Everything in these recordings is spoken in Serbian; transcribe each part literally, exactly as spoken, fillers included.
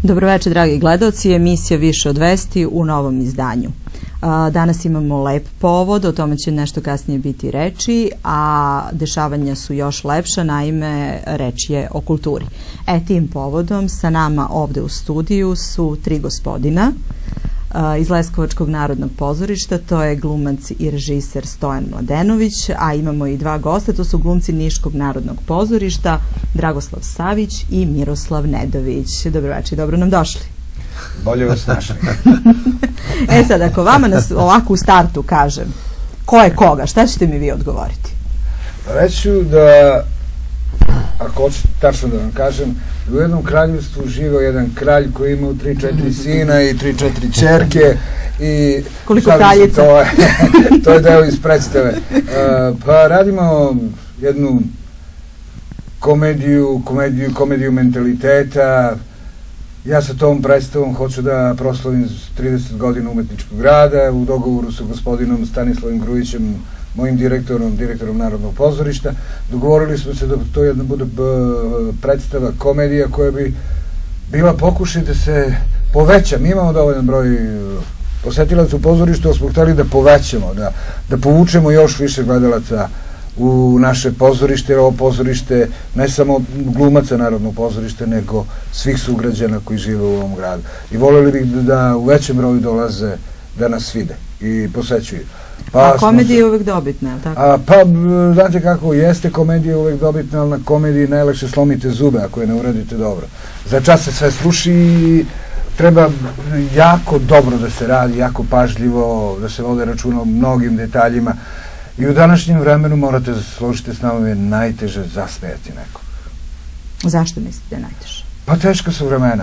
Dobroveče, dragi gledaoci, emisija Više od vesti u novom izdanju. Danas imamo lep povod, o tome će nešto kasnije biti reči, a dešavanja su još lepša, naime reč je o kulturi. E, tim povodom sa nama ovde u studiju su tri gospodina iz Leskovačkog narodnog pozorišta, to je glumac i režiser Stojan Mladenović, a imamo i dva gosta, to su glumci Niškog narodnog pozorišta, Dragoslav Savić i Miroslav Nedović. Dobroveče i dobro nam došli. Bolje vas našli. E sad, ako vama nas ovako u startu kažem, ko je koga, šta ćete mi vi odgovoriti? Reću da, ako hoćete tačno da vam kažem, u jednom kraljevstvu živeo jedan kralj koji imao tri četiri sina i tri četiri ćerke i... Koliko kraljica? To je, to je deo iz predstave. Pa radimo jednu komediju, komediju, komediju mentaliteta. Ja sa tom predstavom hoću da proslavim trideset godina umetničkog rada u dogovoru sa gospodinom Stanislavim Grujićem, mojim direktorom, direktorom Narodnog pozorišta. Dogovorili smo se da to jedna bude predstava, komedija koja bi bila pokušaj da se poveća. Mi imamo dovoljan broj posetilaca u pozorištu, ali smo hteli da povećamo, da, da povučemo još više gledalaca u naše pozorište, jer ovo pozorište ne samo glumaca Narodnog pozorišta, nego svih sugrađana koji žive u ovom gradu. I voljeli bih da u većem broju dolaze da nas vide i posećuju. A komedija je uvek dobitna, je li tako? Pa, znate kako, jeste komedija uvek dobitna, ali na komediji najlakše slomite zube ako je ne uradite dobro. Za čas se sve sluši i treba jako dobro da se radi, jako pažljivo, da se vode računa o mnogim detaljima. I u današnjem vremenu morate da se složite s nama, je najteže zasmejati nekog. Zašto mislite da je najteže? Pa teška su vremena.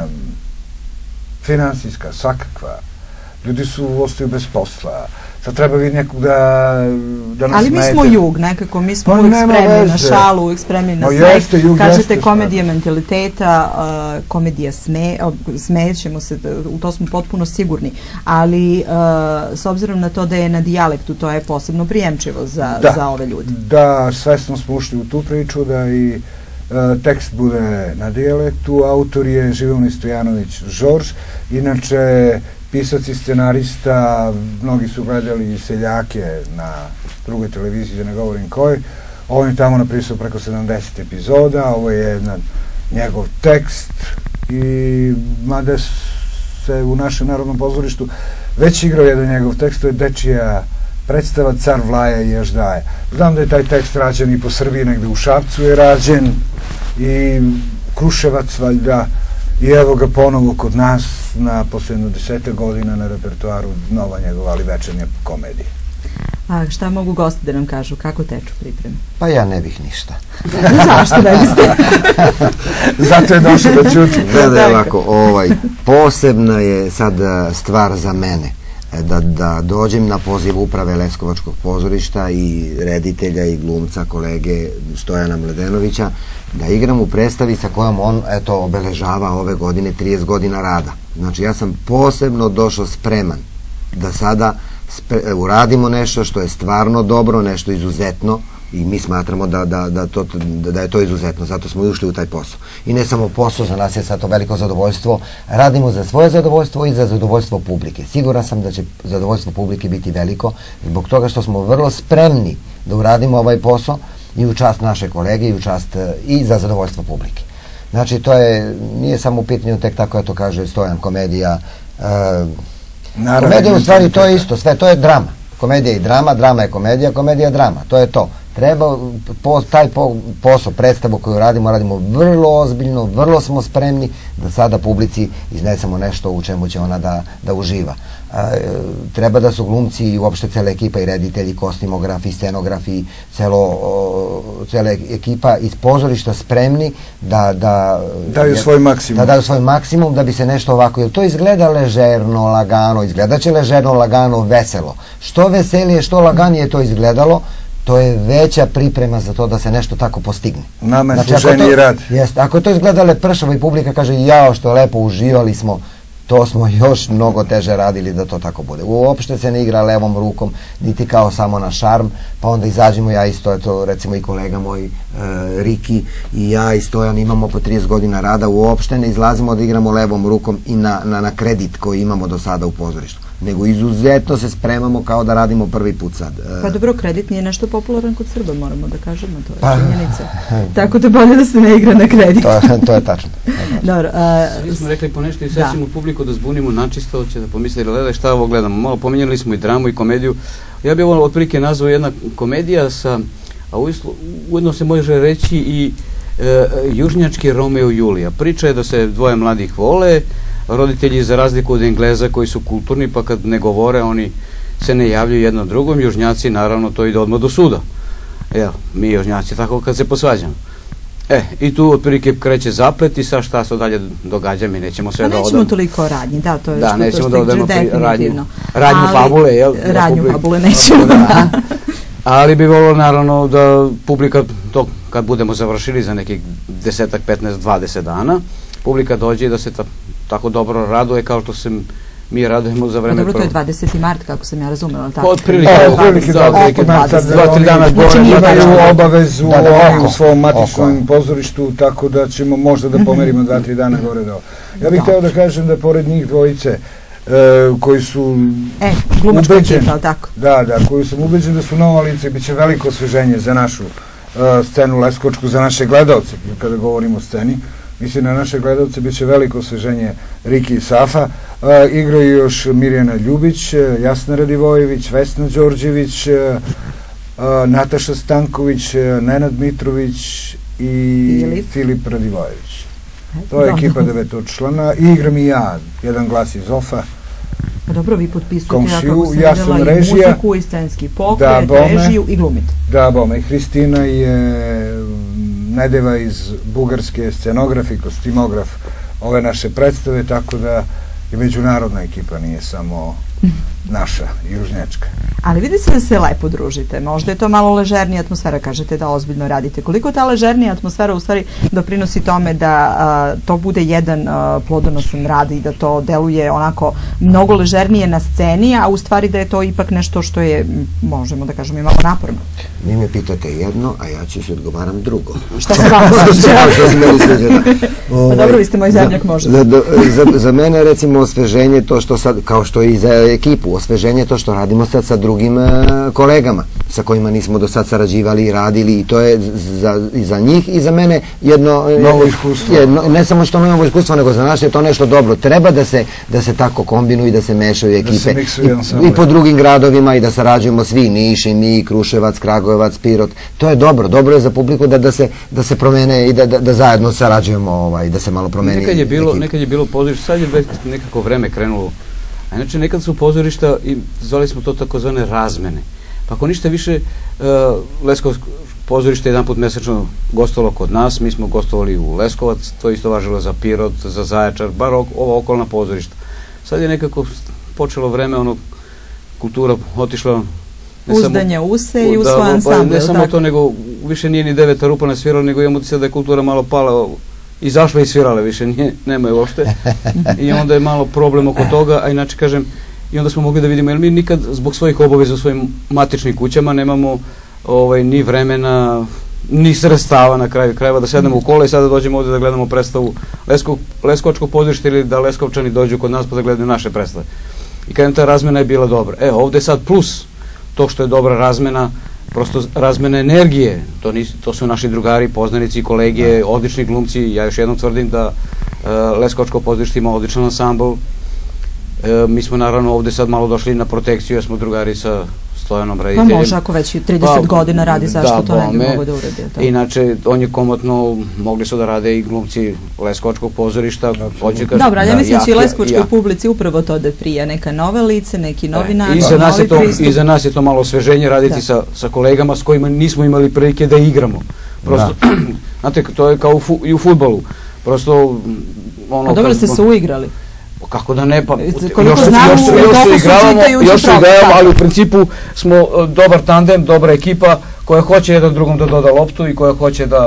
Finansijska, svakakva. Ljudi su ostaju bez posla. Sad treba vidjeti nekog da, da nas Ali mi smo jug nekako, mi smo uvijek spremni na šalu, uvijek spremni na sve. Kažete komedija mentaliteta, komedija smejećemo se, u to smo potpuno sigurni. Ali s obzirom na to da je na dijalektu, to je posebno prijemčivo za, za ove ljude. Da, svesno smo ušli u tu priču, da i tekst bude na dijalektu. Autor je Živelni Stojanović Žorž, inače pisac i scenarista, mnogi su gledali Seljake na drugoj televiziji, da ne govorim kojoj. On je tamo napisao preko sedamdeset epizoda, ovo je jedan njegov tekst i mada se u našem Narodnom pozorištu već igrao jedan njegov tekst, to je dečija predstava Car Vlaja i Ježdaja. Znam da je taj tekst rađen i po Srbiji, negde u Šapcu je rađen i Kruševac valjda. I evo ga ponovo kod nas na poslednju desete godina na repertoaru nova njegova, ali večernja komedija. A šta mogu gosti da nam kažu, kako teču pripreme? Pa ja ne bih ništa. Zašto ne biste? Zato je došao da čuti. Gledaj ovako, ovaj, posebna je sad stvar za mene da, da dođem na poziv uprave Leskovačkog pozorišta i reditelja i glumca, kolege Stojana Mladenovića, da igram u predstavi sa kojom on, eto, obeležava ove godine trideset godina rada. Znači, ja sam posebno došao spreman da sada uradimo nešto što je stvarno dobro, nešto izuzetno, i mi smatramo da, da, da, to, da je to izuzetno, zato smo i ušli u taj posao. I ne samo posao, za nas je sad to veliko zadovoljstvo, radimo za svoje zadovoljstvo i za zadovoljstvo publike. Siguran sam da će zadovoljstvo publike biti veliko, zbog toga što smo vrlo spremni da uradimo ovaj posao i u čast naše kolege i u čast i za zadovoljstvo publike. Znači, to je, nije samo u pitanju tek tako, to kaže Stojan, komedija. Komedija u stvari to je isto, sve, to je drama. Komedija i drama, drama je komedija, komedija je drama, to je to. Treba, taj posao, predstavu koju radimo, radimo vrlo ozbiljno, vrlo smo spremni da sada publici iznesemo nešto u čemu će ona da uživa. Treba da su glumci i uopšte cela ekipa i reditelji, kostimografi, scenografi, cela ekipa iz pozorišta spremni da daju svoj maksimum. Da daju svoj maksimum da bi se nešto ovako, jer to izgleda ležerno, lagano, izgleda će ležerno, lagano, veselo. Što veselije, što laganije to izgledalo, to je veća priprema za to da se nešto tako postigne. Nama je služeniji rad. Jeste, ako to izgleda lepršavo i publika kaže jao što je lepo, uživali smo, to smo još mnogo teže radili da to tako bude. Uopšte se ne igra levom rukom, niti kao samo na šarm, pa onda izađemo ja i Stojan, to recimo i kolega moj, e, Riki i ja i Stojan imamo po trideset godina rada, uopšte ne izlazimo da igramo levom rukom i na, na, na kredit koji imamo do sada u pozorištu, nego izuzetno se spremamo kao da radimo prvi put sad. Pa dobro, kredit nije nešto popularan kod Srba, moramo da kažemo, to je činjenica. Tako da bolje da se ne igra na kredit. To, to je tačno. Dobro. Mi smo rekli po nešto i sad ćemo publiku da zbunimo načisto, će da pomisli, gledaj šta ovo gledamo. Malo pominjali smo i dramu i komediju. Ja bih ovo otprilike nazvao jedna komedija sa, a ujedno se može reći i e, južnjački Romeo i Julija. Priča je da se dvoje mladih vole, roditelji za razliku od Engleza koji su kulturni, pa kad ne govore oni se ne javljaju jedno drugom, južnjaci naravno to ide odmah do suda. Evo, mi južnjaci tako kad se posvađamo. E, i tu otprilike kreće zaplet i sad šta se dalje događa, mi nećemo sve da odam. Nećemo toliko o radnji, da, to je da, što nećemo to da stiže definitivno. Radnju, radnju fabule, jel? Radnju fabule nećemo. Da. Ali bi volio naravno da publika, to kad budemo završili za nekih desetak, petnaest, dvadeset dana, publika dođe i da se ta, tako dobro raduje kao što se mi radujemo za vreme. Dobro, to je dvadeseti mart, kako sam ja razumela. Otprilike, dva, tri dana imaju obavezu u svom matičnom pozorištu, tako da ćemo možda da pomerimo dva, tri dana gore do. Ja bih hteo da kažem da pored njih dvojice, koji su ubeđeni, da, da, koji su ubeđeni da su nova lica i bit će veliko osveženje za našu scenu leskovačku, za naše gledalce, kada govorimo o sceni. Mislim, na naše gledalce bit će veliko osveženje Riki i Safa. Igraju još Mirjana Ljubić, Jasna Radivojević, Vesna Đorđević, Nataša Stanković, Nenad Mitrović i Filip Radivojević. To je ekipa devetočlana. I igram i ja, jedan glas iz Ofa. Pa dobro, vi potpisujete, ja kako sam videla, i muziku, i scenski pokret, režiju i glumite. Da, bome. Hristina je Nedeva iz Bugarske, scenograf i kostimograf ove naše predstave, tako da i međunarodna ekipa, nije samo naša, južnjačka. Ali vidi se da se lepo družite, možda je to malo ležernija atmosfera, kažete da ozbiljno radite. Koliko ta ležernija atmosfera u stvari doprinosi tome da a, to bude jedan a, plodonosan rad i da to deluje onako mnogo ležernije na sceni, a u stvari da je to ipak nešto što je, možemo da kažemo, i malo naporno. Vi me pitate jedno, a ja ću se odgovaram drugo. Šta se vam sviđa? Pa dobro, vi ste moj zemljak, može. Za mene, recimo, osveženje to što sad, kao što i za ekipu, osveženje to što radimo sad sa drugim kolegama sa kojima nismo do sad sarađivali i radili, i to je i za njih i za mene jedno novo iskustvo. Ne samo što novo iskustvo, nego za nas je to nešto dobro. Treba da se tako kombinuju i da se mešaju ekipe i po drugim gradovima i da sarađujemo svi, Niš, Nik, Kruševac, Kragujevac, Pirot. To je dobro. Dobro je za publiku da se promene i da zajedno sarađujemo, da se malo promeni ekipa. Nekad je bilo pozorište, sad je već nekako vreme krenulo. A inače, nekad su pozorišta, i zvali smo to takozvane razmene. Pa ako ništa više, Leskovačko pozorište jedan put mesečno gostovalo kod nas, mi smo gostovali u Leskovac, to isto važilo za Pirot, za Zaječar, bar ova okolna pozorišta. Sad je nekako počelo vreme, ono, kultura otišla... Uzdanje use i u svoj ansambl. Ne samo to, nego više nije ni Deveta rupa nasvirala, nego imamo ti sad da je kultura malo pala, izašla i svirale, više nema je uopšte, i onda je malo problem oko toga, a inače kažem, i onda smo mogli da vidimo, jer mi nikad zbog svojih obaveza u svojim matičnim kućama nemamo ni vremena, ni sredstava na kraju krajeva da sednemo u kola i sada dođemo ovdje da gledamo predstavu Leskovačkog pozorišta ili da Leskovčani dođu kod nas pa da gledaju naše predstave. I kažem, ta razmena je bila dobra. Evo, ovdje je sad plus to što je dobra razmena, prosto razmena energije, to su naši drugari, poznanici, kolege, odlični glumci. Ja još jednom tvrdim da Leskovačko pozorište ima odličan ansambl. Mi smo naravno ovde sad malo došli na protekciju, jer smo drugari sa Stojanom rediteljem. Pa može, ako već trideset godina radi, zašto to ne bi mogo da uradi? Inače, on je komotno, mogli su da rade i glumci Leskovačkog pozorišta. Dobro, ali ja mislim će i Leskovačkoj publici upravo to da prija, neka nove lice, neki novi način, novi pristup. I za nas je to malo osveženje raditi sa kolegama s kojima nismo imali prilike da igramo. Prosto, znate, to je kao i u fudbalu. Prosto, ono... A dobro ste se uigrali. Kako da ne, pa još se igravamo, još se igravamo, ali u principu smo dobar tandem, dobra ekipa koja hoće jedan drugom da doda loptu i koja hoće da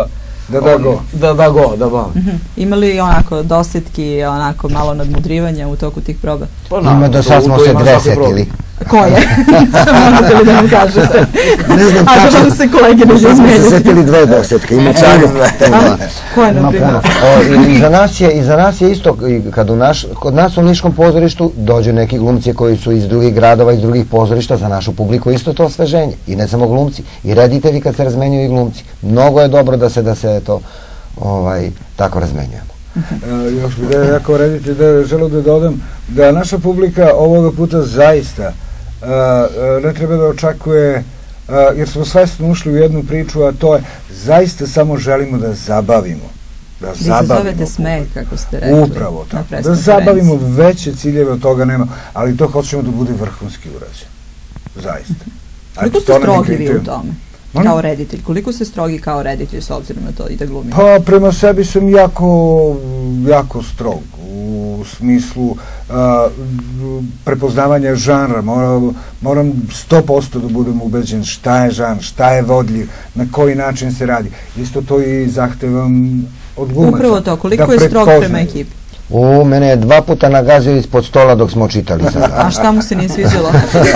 Da da go. Da da go, da ba. Ima li onako dosetki, onako malo nadmudrivanja u toku tih proba? Pa, Ima do sad smo se dvesetili. Koje? Možete li da nam kažete? Ne znam A tačno. da se kolege ne Sad smo se između. setili dve dosetke, ima puno. Koje, na Ima primjer? puno. O, i za nas je, i za nas je isto, i kad u naš, kod nas u Niškom pozorištu dođu neki glumci koji su iz drugih gradova, iz drugih pozorišta, za našu publiku isto to osveženje. I ne samo glumci, i reditelji kad se razmenjuju i glumci. Mnogo je dobro da se, da se to, ovaj, tako razmenjujemo. E, još bih da ja kao reditelj da želeo da dodam da naša publika ovoga puta zaista e, e, ne treba da očekuje, e, jer smo svesno ušli u jednu priču, a to je zaista samo želimo da zabavimo. Da Vi zabavimo. se zovete smeh, kako ste rekli. Upravo na tako. press Da konferenciji. zabavimo, veće ciljeve od toga nema, ali to hoćemo da bude vrhunski urađen. Zaista. Koliko Eto, ste to nam je strogi vi u kriterijum. tome? Molim? Kao reditelj. Koliko ste strogi kao reditelj s obzirom na to i da glumite? Pa prema sebi sam jako, jako strog u smislu a, prepoznavanja žanra. Moram, moram sto posto da budem ubeđen šta je žanr, šta je vodljiv, na koji način se radi. Isto to i zahtevam od glumaca. Upravo to. Koliko da je strog prepoznaju. prema ekipi? U, mene je dva puta nagazio ispod stola dok smo čitali sad. A šta mu se nije sviđalo?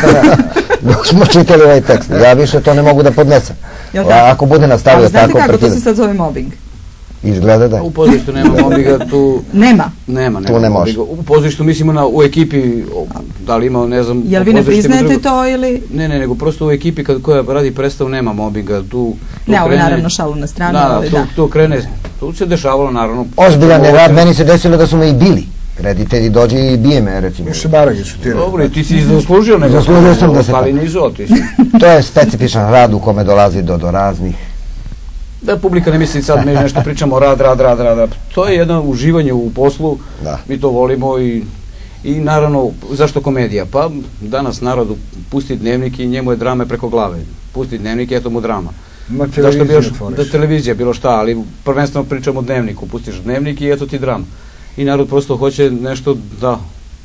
Dok smo čitali ovaj tekst. Ja više to ne mogu da podnesem. Jel A tako? ako bude nastavio Ali znate tako, kako, to se prekinuti. sad zove mobbing. Izgleda da je. U pozorištu nema mobbinga, tu Nema. nema, nema Tu ne može. mobbinga. U pozorištu mislimo na, u ekipi, o, da li ima, ne znam... Jel u vi ne pozorištima priznajete drugo- to ili... Ne, ne, nego prosto u ekipi kad koja radi predstavu nema mobbinga, tu, tu Ne, ovo je krene... naravno šalu na stranu, Da, ali tu, da. tu krene, tu se dešavalo naravno... Ozbiljan je Ovo- rad, meni se desilo da su me i bili. Reditelji dođe i bije me, recimo. Miše Baragić u tiražu. Dobro, i ti si zaslužio nego... Zaslužio sam da se Ali tako. nisu, ti si... To je specifičan rad u kome dolazi do, do raznih. Da publika ne misli sad mi nešto pričamo rad, rad, rad, rad. To je jedno uživanje u poslu, Da. mi to volimo i, i naravno, zašto komedija? Pa danas narodu pusti dnevnik i njemu je drame preko glave. Pusti dnevnik i eto mu drama. Ma Zašto bi televiziju još, otvoriš. da televizija, bilo šta, ali prvenstveno pričamo o dnevniku, pustiš dnevnik i eto ti drama. I narod prosto hoće nešto da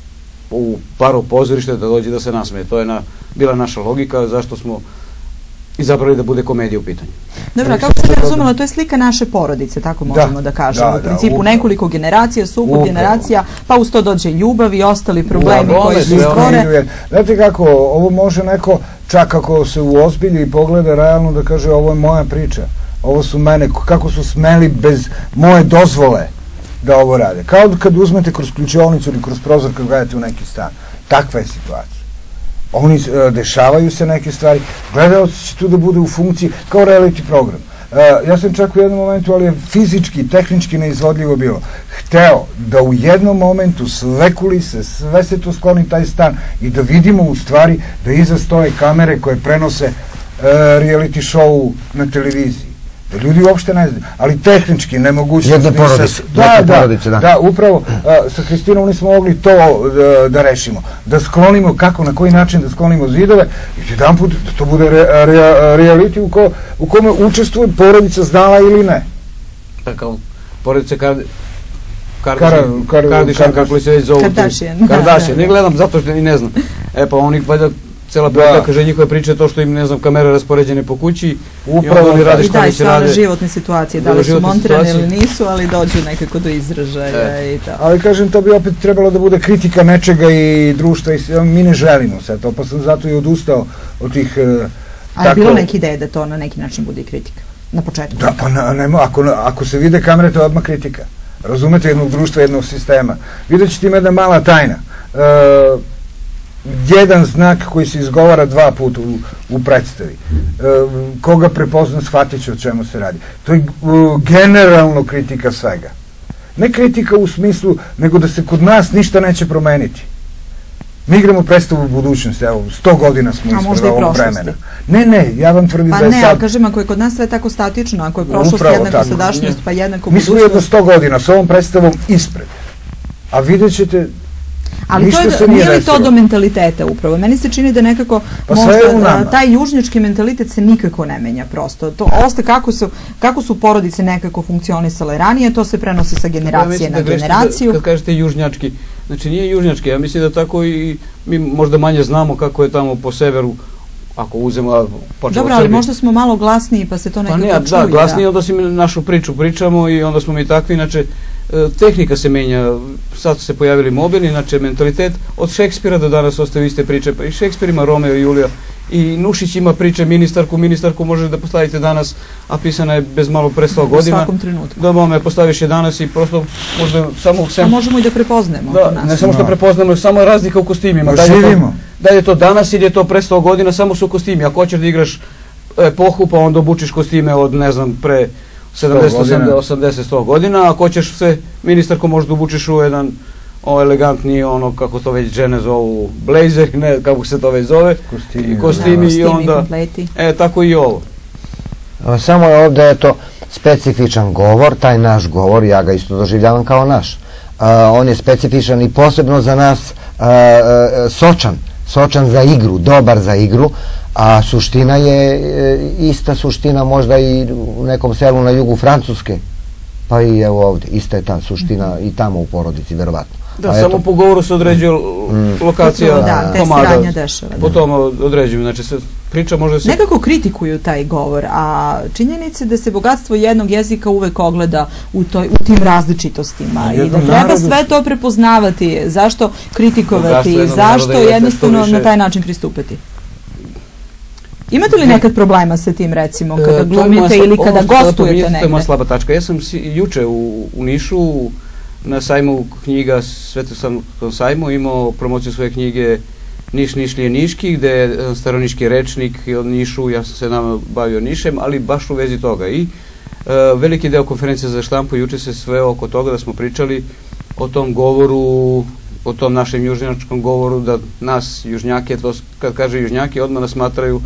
u paru pozorište da dođe da se nasmeje. To je na, bila naša logika, zašto smo izabrali da bude komedija u pitanju. Dobro, a kako sam ja razumela, to je slika naše porodice, tako možemo da, kažemo. da, u principu upravo. nekoliko generacija, sukob Upravo. generacija, pa uz to dođe ljubav i ostali problemi Upravo, koji se sve one stvore. Idu jedno. Znate kako, ovo može neko, čak ako se uozbilji i pogleda realno da kaže ovo je moja priča, ovo su mene, kako su smeli bez moje dozvole da ovo rade. Kao kad uzmete kroz ključovnicu ili kroz prozor kad gledate u neki stan. Takva je situacija. Oni, e, dešavaju se neke stvari, gledalac će tu da bude u funkciji kao reality program. E, ja sam čak u jednom momentu, ali je fizički, tehnički neizvodljivo bilo, hteo da u jednom momentu sve kulise, sve se tu skloni taj stan i da vidimo u stvari da iza stoje kamere koje prenose e, reality show na televiziji. Da ljudi uopšte ne znaju, ali tehnički nemoguće. Jedne porodice, neke porodice, da. Da, upravo a, sa Hristinom nismo mogli to da, da rešimo. Da sklonimo, kako, na koji način da sklonimo zidove i jedan put da to bude re, re, reality u, ko, u kome učestvuje porodica znala ili ne. Kao porodice Kard... Kar- Kardashian, Kar- Kardashian, kako li se već zovu. Kardashian, da, Kardashian, da, ne da. gledam zato što i ne znam. E pa oni valjda cela Da. priča kaže njihove priče to što im ne znam kamere raspoređene po kući Upravo i onda oni tako. rade I što da, i već sve one rade. životne situacije, da Da, li su životne montirane situacije. ili nisu, ali dođu nekako do izražaja i to. Ali kažem, to bi opet trebalo da bude kritika nečega i društva i sve, mi ne želimo sve to, pa sam zato i odustao od tih... e, A je bilo neke ideje da to na neki način bude i kritika? Na početku? Da, pa na, nema, ako, ako se vide kamere, to je odmah kritika. Razumete, jednog društva, jednog sistema. Vidjet ćete ima jedna mala tajna. E, jedan znak koji se izgovara dva puta u, u predstavi. E, koga prepozna, shvatit će o čemu se radi. To je uh, generalno kritika svega. Ne kritika u smislu, nego da se kod nas ništa neće promeniti. Mi igramo predstavu u budućnosti, evo, sto godina smo A možda ispred i ovog prošlosti. vremena. Ne, ne, ja vam tvrdim Pa da je ne, sad... ali kažem, ako je kod nas sve tako statično, ako je prošlost Upravo jednako tako. sadašnjost, pa jednako Mi smo jedno budućnost. sto godina s ovom predstavom ispred. A vidjet ćete, Ali to ništa je, se nije nije li to desilo. do mentaliteta upravo? Meni se čini da nekako Pa sve je u možda nama. a, taj južnjački mentalitet se nikako ne menja prosto. To ostaje kako su, kako su porodice nekako funkcionisale ranije, to se prenosi sa Ja generacije mislim na da grešite generaciju. Da, kad kažete južnjački, znači nije južnjački, ja mislim da tako i mi možda manje znamo kako je tamo po severu, ako uzemo, počeo Dobro, ali možda smo malo glasniji pa se to nekako čuje. Pa ne, da, glasniji, onda si našu priču pričamo i onda smo mi takvi, inače tehnika se menja, sad su se pojavili mobilni, znači mentalitet od Šekspira do danas ostaju iste priče, pa i Šekspir ima Romeo i Julija, i Nušić ima priče ministarku, ministarku možeš da postavite danas, a pisana je bez malo pre sto godina. U svakom trenutku. Da me postaviš je danas i prosto možda samo... Sem... A možemo i da prepoznemo. Da, ne samo što prepoznamo, samo razlika u kostimima. Da je, to, da je to danas ili je to pre sto godina, samo su kostimi. Ako hoćeš da igraš epohu, pa onda obučiš kostime od, ne znam, pre sedamdeset, osamdeset, sto godina, ako hoćeš se ministarko možda obučiš u jedan o elegantni, ono kako to već žene zovu, blazer, ne kako se to već zove, kostimi, i kostimi i onda, kompleti. E, tako i ovo. Samo je ovdje, eto, specifičan govor, taj naš govor, ja ga isto doživljavam kao naš. On je specifičan i posebno za nas sočan, sočan za igru, dobar za igru, a suština je ista suština možda i u nekom selu na jugu Francuske, pa i evo ovdje, ista je ta suština i tamo u porodici, verovatno. Da, samo po govoru se određuje lokacija komada, po tom određuju, znači se priča može se... Nekako kritikuju taj govor, a činjenice da se bogatstvo jednog jezika uvek ogleda u tim različitostima i da treba sve to prepoznavati, zašto kritikovati i zašto jednostavno na taj način pristupati. Imate li nekad problema sa tim, recimo, kada glumite ili kada gostujete negde? To je moja slaba tačka. Ja sam juče u Nišu na sajmu knjiga, Svetosanskom sajmu, imao promociju svoje knjige Niš, Nišlije, Niški, gde je staroniški rečnik od Nišu, ja sam se nama bavio Nišem, ali baš u vezi toga. I veliki deo konferencije za štampu juče se sve oko toga da smo pričali o tom govoru, o tom našem južnjačkom govoru, da nas južnjake, to kad kaže južnjaki, odmah nas smatraju,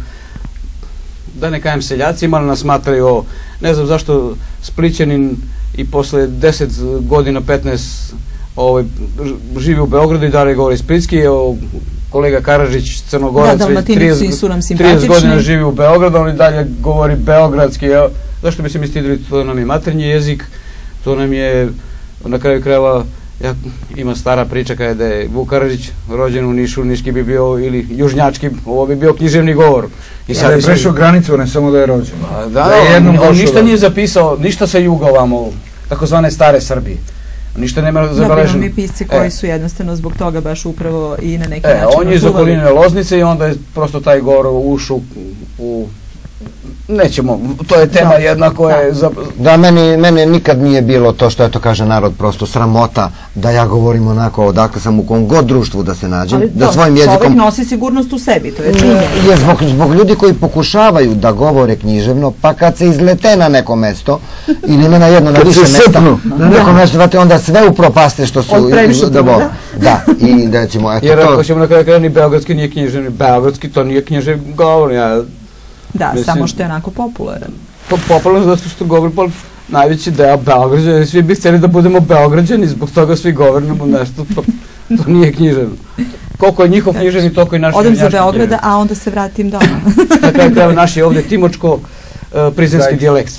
da ne kajem seljacima, ali nas smatraju, ne znam zašto Splićanin i posle deset godina, petnaest živi u Beogradu i dalje govori splitski, kolega Karadžić, Crnogorac, trideset godina živi u Beogradu, on i dalje govori beogradski, zašto bi se mi stidili, to nam je maternji jezik, to nam je na kraju krajeva, ima stara priča kada je Vuk Karadžić rođen u Nišu, Niški bi bio, ili južnjački, ovo bi bio književni govor. Da je prešao granicu, ne samo da je rođen. Da, on ništa nije zapisao, ništa sa juga ovamo, takozvane stare Srbije. Ništa nema zabeleženo. Da, mi pisci koji su jednostavno zbog toga baš upravo i na neki način... On je iz okoline Loznice i onda je prosto taj govor ušao u... Nećemo, to je tema jedna koja je... Da, meni nikad nije bilo to što je to kaže narod prosto sramota da ja govorim onako odakle sam u kom god društvu da se nađem. Ali da čovjek nosi sigurnost u sebi, to je činjenje. Zbog ljudi koji pokušavaju da govore književno, pa kad se izlete na neko mesto ili ne na jedno, na više mesta, na neko mesto, onda sve upropaste što su... Od previše toga. Da, i da ćemo... Jer ako ćemo na kraju kraju ni beogradski nije književni, beogradski to nije književni govor, ja... Da, samo što je onako popularan. Popularan zato što govori najveći deo Beograđani, svi bi htjeli da budemo Beograđani, zbog toga svi govorimo nešto, to nije književno. Koliko je njihov književni, toliko i naš književni. Odem za Beograda, a onda se vratim doma. Na kraju kraju naš je ovdje timočko prizrenski dijalekt.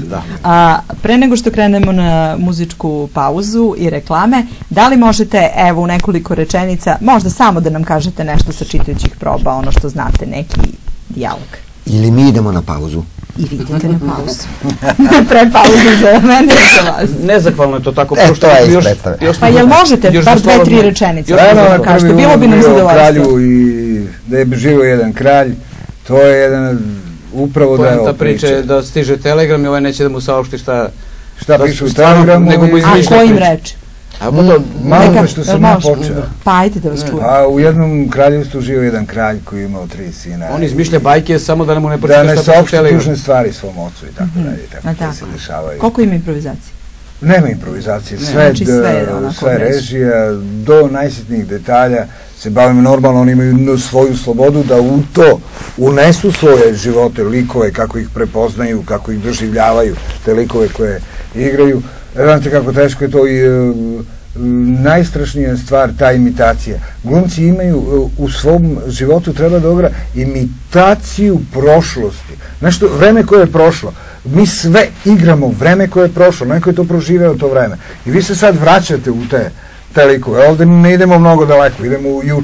Pre nego što krenemo na muzičku pauzu i reklame, da li možete, evo u nekoliko rečenica, možda samo da nam kažete nešto sa čitajućih proba, ono što znate, neki dijalog? Ili mi idemo na pauzu? I vi idete na pauzu. Pre pauzu za mene i za vas. Nezahvalno je to tako. E, to je ispredstave. Pa jel možete bar dve, tri rečenice? Bilo bi nam zadovoljstvo. Da je živio jedan kralj, to je jedan upravo da je ovo priče. Ta priča je da stiže telegram i ovaj neće da mu saopšti šta piše u telegramu. A kojim reči? Malo što sam ja počeo. Pa ajte da vas čujem. A u jednom kraljevstvu živio jedan kralj koji je imao tri sina. On izmišlja bajke samo da ne mu ne počne šta piše u telegramu. Da ne saopšti tužne stvari svom ocu i tako dalje. Tako da se dešavaju. Koliko ima improvizacije? Nema improvizacije. Sve režija, do najsitnijih detalja se bavimo normalno, oni imaju svoju slobodu da u to unesu svoje živote, likove, kako ih prepoznaju, kako ih doživljavaju, te likove koje igraju. Znate kako teško je to i najstrašnija stvar, ta imitacija. Glumci imaju u svom životu treba da igra imitaciju prošlosti. Nešto, vreme koje je prošlo. Mi sve igramo vreme koje je prošlo, neko je to proživeo to vreme. I vi se sad vraćate u te, te likove. Ovdje ne idemo mnogo daleko, idemo u juče.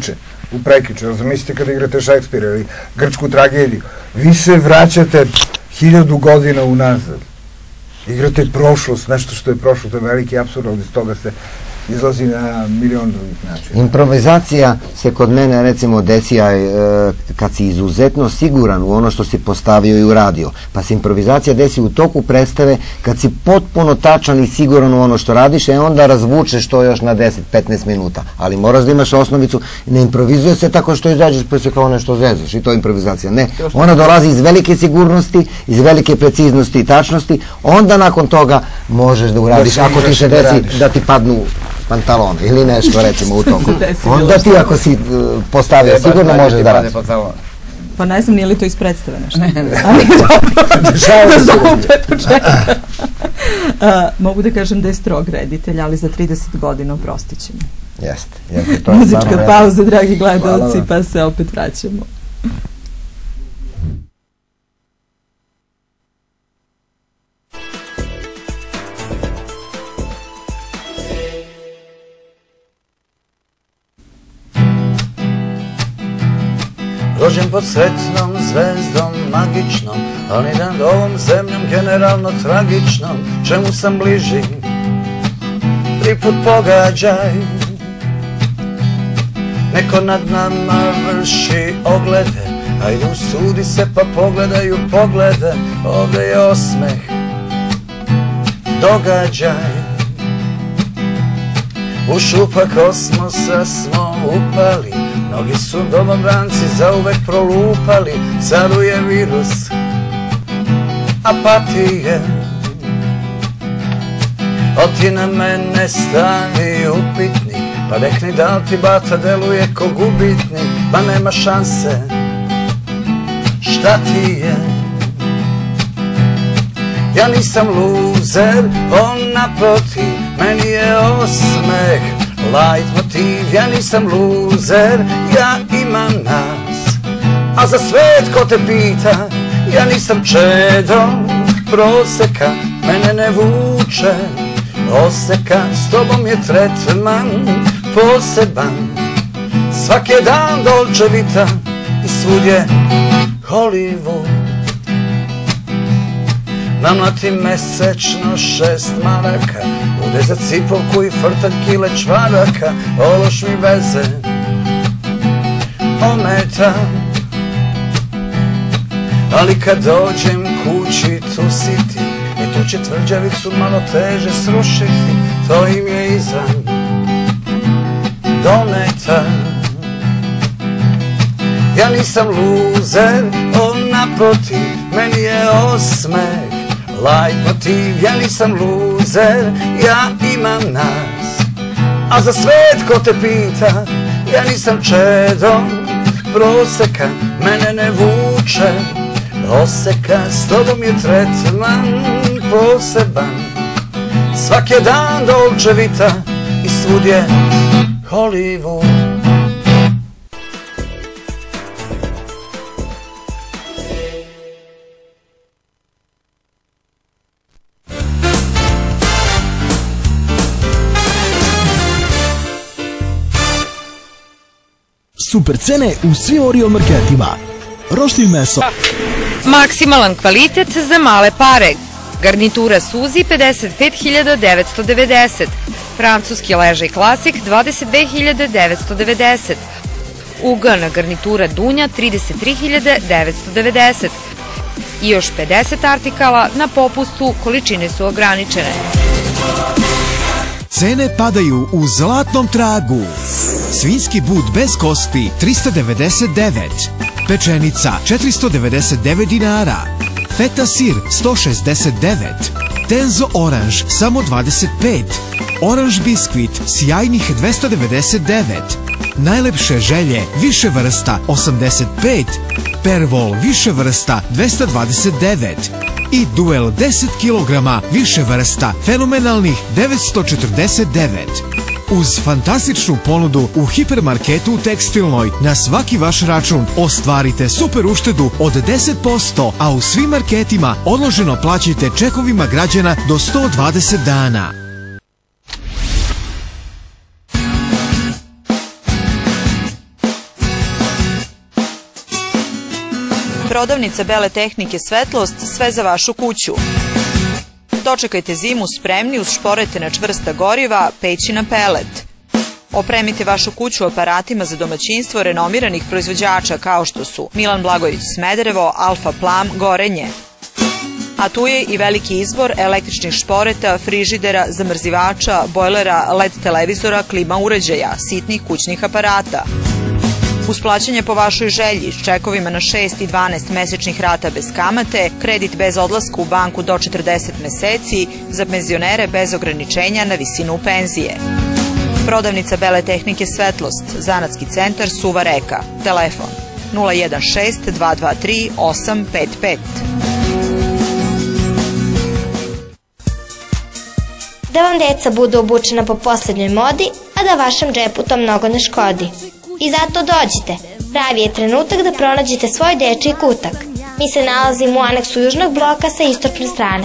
u prekjuče. Zamislite kada igrate Šekspira ili grčku tragediju. Vi se vraćate hiljadu godina unazad. Igrate prošlost, nešto što je prošlo, to je veliki apsurd, ali iz toga se izlazi na milion drugih načina. Improvizacija se kod mene recimo desi kad si izuzetno siguran u ono što si postavio i uradio, pa se improvizacija desi u toku predstave kad si potpuno tačan i siguran u ono što radiš, e onda razvučeš to još na deset do petnaest minuta, ali moraš da imaš osnovicu. Ne improvizuje se tako što izađeš pa se kao nešto zezaš i to je improvizacija, ne, ona dolazi iz velike sigurnosti, iz velike preciznosti i tačnosti, onda nakon toga možeš da uradiš, ako ti se desi da ti padnu pantalone ili nešto recimo u toku. Onda ti ako si postavio sigurno možeš da radiš. Pa ne znam, nije li to iz predstave nešto? Ne, ne. Mogu da kažem da je strog reditelj, ali za trideset godina oprostit ćemo. Jeste. Muzička pauza, dragi gledalci, pa se opet vraćamo. Rođen pod sretnom zvezdom magičnom, ali nad ovom zemljom generalno tragičnom. Čemu sam bliži, triput pogađaj. Neko nad nama vrši oglede, ajde usudi se pa pogledaju poglede. Ovde je osmeh, događaj. U šupak kosmosa smo upali, mnogi su domobranci zauvek prolupali. Caruje virus apatije, oti na mene stavi upitnik, pa rekni da li ti bata deluje ko gubitnik. Pa nema šanse, šta ti je? Ja nisam luzer, on naprotiv, meni je osmeh light motiv. Ja nisam luzer, ja imam nas, a za svet ko te pita, ja nisam čedo proseka, mene ne vuče oseka. S tobom je tretman poseban, svak je dan Dolce Vita i svud je Hollywood. Namlati mesečno šest maraka, bude za cipolku i frtalj kile čvaraka. Ološ mi veze ometa, ali kad dođem kući tu si ti, i tu će tvrđavicu malo teže srušiti. To im je izvan dometa. Ja nisam luzer, on naprotiv, meni je osmeh light motiv. Ja nisam luzer, ja imam nas, a za svet ko te pita, ja nisam čedo proseka, mene ne vuče oseka. S tobom je tretman poseban, svak je dan Dolce Vita i svud je Hollywood. Super cene u svim Orion marketima. Roštilj meso. Maksimalan kvalitet za male pare. Garnitura Suzi pedeset pet hiljada devetsto devedeset. Francuski ležaj klasik dvadeset dve hiljade devetsto devedeset. Ugana garnitura Dunja trideset tri hiljade devetsto devedeset. I još pedeset artikala na popustu, količine su ograničene. Cene padaju u zlatnom tragu. Svinjski but bez kosti trista devedeset devet, pečenica četiristo devedeset devet dinara, feta sir sto šezdeset devet, tenzo oranž samo dvadeset pet, oranž biskvit sjajnih dvesta devedeset devet, najlepše želje više vrsta osamdeset pet, pervol više vrsta dvesta dvadeset devet i duel deset kilograma više vrsta fenomenalnih devetsto četrdeset devet. Uz fantastičnu ponudu u hipermarketu u Tekstilnoj na svaki vaš račun ostvarite super uštedu od deset posto, a u svim marketima odloženo plaćajte čekovima građana do sto dvadeset dana. Prodavnica bele tehnike Svetlost, sve za vašu kuću. Dočekajte zimu spremni uz šporete na čvrsta goriva, peći na pelet. Opremite vašu kuću aparatima za domaćinstvo renomiranih proizvođača kao što su Milan Blagojević Smederevo, Alfa Plam, Gorenje. A tu je i veliki izbor električnih šporeta, frižidera, zamrzivača, bojlera, el e de televizora, klima uređaja, sitnih kućnih aparata. Uz plaćanje po vašoj želji, s čekovima na šest i dvanaest mesečnih rata bez kamate, kredit bez odlaska u banku do četrdeset meseci, za penzionere bez ograničenja na visinu penzije. Prodavnica bele tehnike Svetlost, zanatski centar Suva Reka. Telefon nula jedan šest dva dva tri osam pet pet. Da vam deca budu obučena po poslednjoj modi, a da vašem džepu to mnogo ne škodi. I zato dođite. Pravi je trenutak da pronađete svoj dečiji kutak. Mi se nalazimo u aneksu južnog bloka sa istočne strane.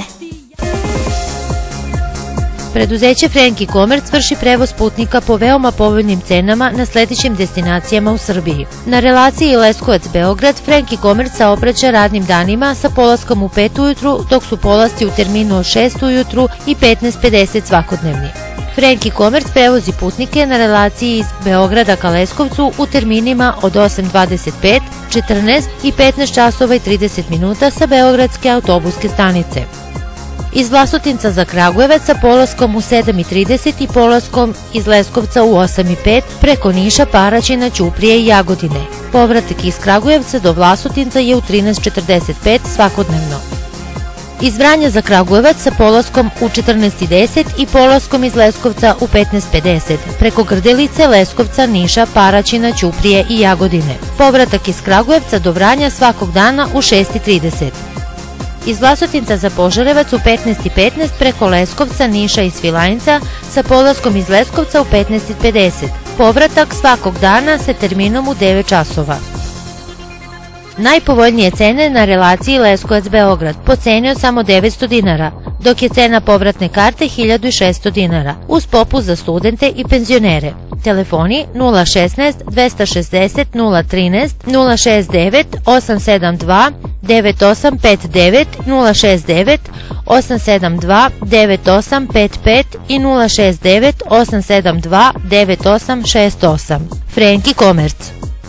Preduzeće Frenk e-commerce vrši prevoz putnika po veoma povoljnim cenama na sledećim destinacijama u Srbiji. Na relaciji Leskovac-Beograd Frenk e-commerce saobraća radnim danima sa polaskom u pet ujutru, dok su polasci u terminu od šest ujutru i petnaest pedeset svakodnevni. Frenk e-commerce prevozi putnike na relaciji iz Beograda ka Leskovcu u terminima od osam dvadeset pet, četrnaest i petnaest časova i trideset minuta sa beogradske autobuske stanice. Iz Vlasotinca za Kragujevac sa polaskom u sedam i trideset i polaskom iz Leskovca u osam i pet preko Niša, Paraćina, Ćuprije i Jagodine. Povratak iz Kragujevca do Vlasotinca je u trinaest četrdeset pet svakodnevno. Iz Vranja za Kragujevac sa polaskom u četrnaest i deset i polaskom iz Leskovca u petnaest pedeset preko Grdelice, Leskovca, Niša, Paraćina, Ćuprije i Jagodine. Povratak iz Kragujevca do Vranja svakog dana u šest i trideset. Iz Vlasotinca za Požarevac u petnaest i petnaest preko Leskovca, Niša i Svilajnca sa polaskom iz Leskovca u petnaest i pedeset. Povratak svakog dana sa terminom u devet časova. Najpovoljnije cene na relaciji Leskovac-Beograd po ceni od samo devetsto dinara, dok je cena povratne karte hiljadu šesto dinara, uz popust za studente i penzionere. Telefoni nula šesnaest dvesta šezdeset nula trinaest, nula šezdeset devet osam sedam dva devet osam pet devet, nula šezdeset devet osam sedam dva devet osam pet pet i nula šezdeset devet osam sedam dva devet osam šest osam. Frenk e-commerce.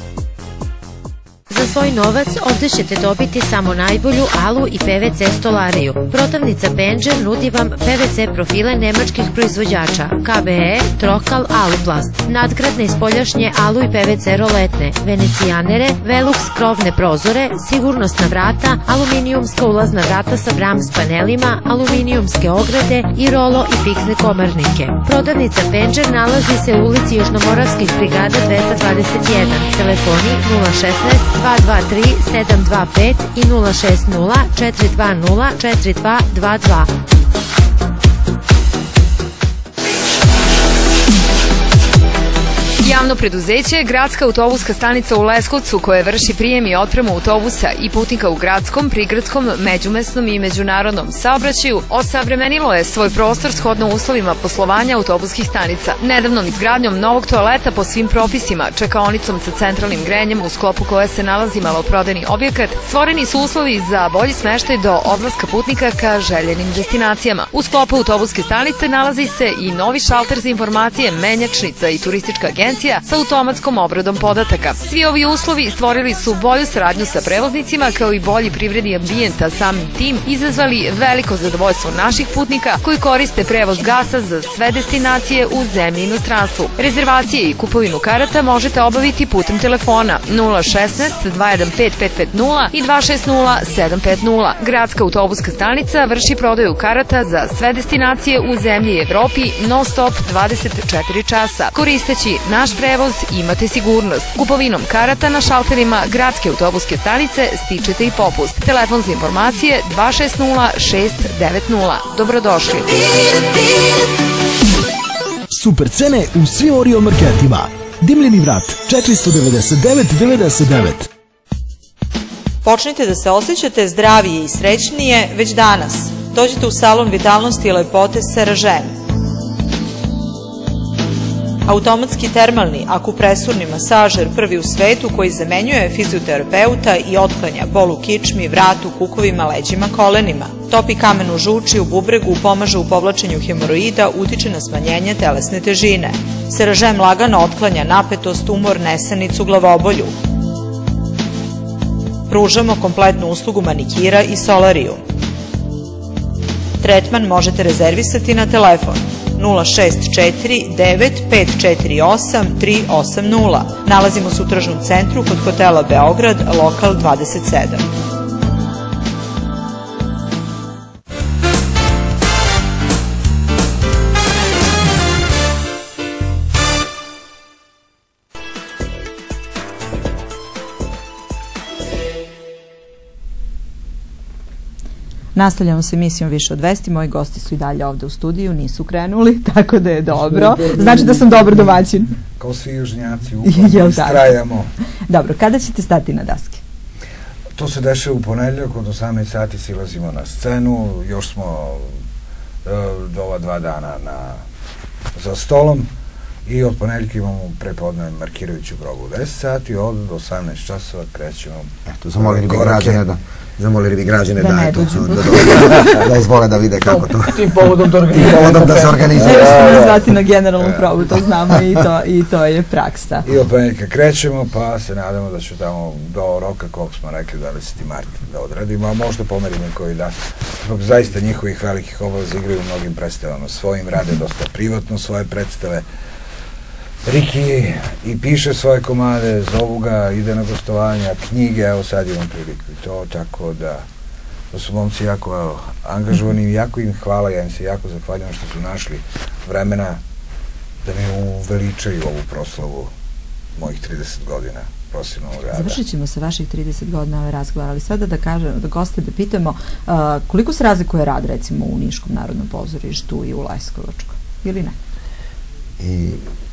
Za svoj novac ovde ćete dobiti samo najbolju alu i pe ve ce stolariju. Prodavnica Benđer nudi vam pe ve ce profile nemačkih proizvođača ka be e, Trokal, Aluplast, nadgradne i spoljašnje alu i pe ve ce roletne, venecijanere, Velux krovne prozore, sigurnosna vrata, aluminijumska ulazna vrata sa Brahms panelima, aluminijumske ograde i rolo i fiksne komarnike. Prodavnica Benđer nalazi se u ulici Južnomoravskih brigada dvesta dvadeset jedan, telefoni nula šesnaest dva dva tri sedam dva pet i nula šest nula četiri dva nula četiri dva dva dva. Javno preduzeće Gradska autobuska stanica u Leskovcu, koje vrši prijem i otpremu autobusa i putnika u gradskom, prigradskom, međumesnom i međunarodnom saobraćaju, osavremenilo je svoj prostor shodno uslovima poslovanja autobuskih stanica. Nedavnom izgradnjom novog toaleta po svim propisima, čekaonicom sa centralnim grenjem u sklopu koje se nalazi maloprodajni objekat, stvoreni su uslovi za bolji smeštaj do odlaska putnika ka željenim destinacijama. U sklopu autobuske stanice nalazi se i novi šalter za informacije, menjačnica i turistička agencija sa automatskom obradom podataka. Svi ovi uslovi stvorili su bolju saradnju sa prevoznicima kao i bolji privredni ambijent, a samim tim izazvali veliko zadovoljstvo naših putnika koji koriste prevoz gasa za sve destinacije u zemlji i inostranstvu. Rezervacije i kupovinu karata možete obaviti putem telefona nula šesnaest dva jedan pet pet pet nula i dva šest nula sedam pet nula. Gradska autobuska stanica vrši prodaju karata za sve destinacije u zemlji i Evropi non stop dvadeset četiri časa. Koristeći naš prevoz imate sigurnost. Kupovinom karata na šalterima Gradske autobuske stanice stičete i popust. Telefon za informacije dva šest nula šest devet nula. Dobrodošli. Super cene u svim Orion marketima. Dimljeni vrat četiristo devedeset devet devedeset devet. Počnite da se osjećate zdravije i srećnije već danas. Dođite u salon vitalnosti i lepote Seražen. Automatski termalni akupresurni masažer prvi u svetu koji zamenjuje fizioterapeuta i otklanja bol u kičmi, vratu, kukovima, leđima, kolenima. Topi kamen u žuči, u bubregu, pomaže u povlačenju hemoroida, utiče na smanjenje telesne težine. Seražem lagano otklanja napetost, umor, nesanicu, glavobolju. Pružamo kompletnu uslugu manikira i solarijum. Tretman možete rezervisati na telefon nula šest četiri devet pet četiri osam tri osam nula. Nalazimo se u tržnom centru kod hotela Beograd, lokal dvadeset sedam. Nastavljamo s emisijom Više od vesti. Moji gosti su i dalje ovde u studiju, nisu krenuli, tako da je dobro. Znači da sam dobar domaćin. Kao svi južnjaci, uporno istrajamo. Dobro, kada ćete stati na daske? To se dešava u ponedeljak, od osamnaest sati silazimo na scenu, još smo do ova dva dana za stolom i od ponedeljka imamo prepodne markirajuću grobu u deset sati, od osamnaest časova krećemo. Eto, zamolili bi građane da zamolili bi građane da izvole da vide kako to. Tim povodom da organizuje. Povodom da se organizuje. Ne smo nas zvati na generalnu probu, to znamo i to je praksa. I od ponedjeljka krećemo, pa se nadamo da ću tamo do roka, koliko smo rekli, dvadesetog marta da odradimo, a možda pomerimo i koji dan. Zbog zaista njihovih velikih obaveza igraju u mnogim predstavama svojim, rade dosta privatno svoje predstave. Riki i piše svoje komade, zovu ga, ide na gostovanja, knjige, evo sad imam priliku i to, tako da da su momci jako angažovani i jako im hvala, ja im se jako zahvaljujem što su našli vremena da mi uveličaju ovu proslavu mojih trideset godina profesionalnog rada. Završit ćemo sa vaših trideset godina ove razgovara, ali sada da kažem, da goste da pitamo koliko se razlikuje rad recimo u Niškom narodnom pozorištu i u Leskovačkom, ili ne? I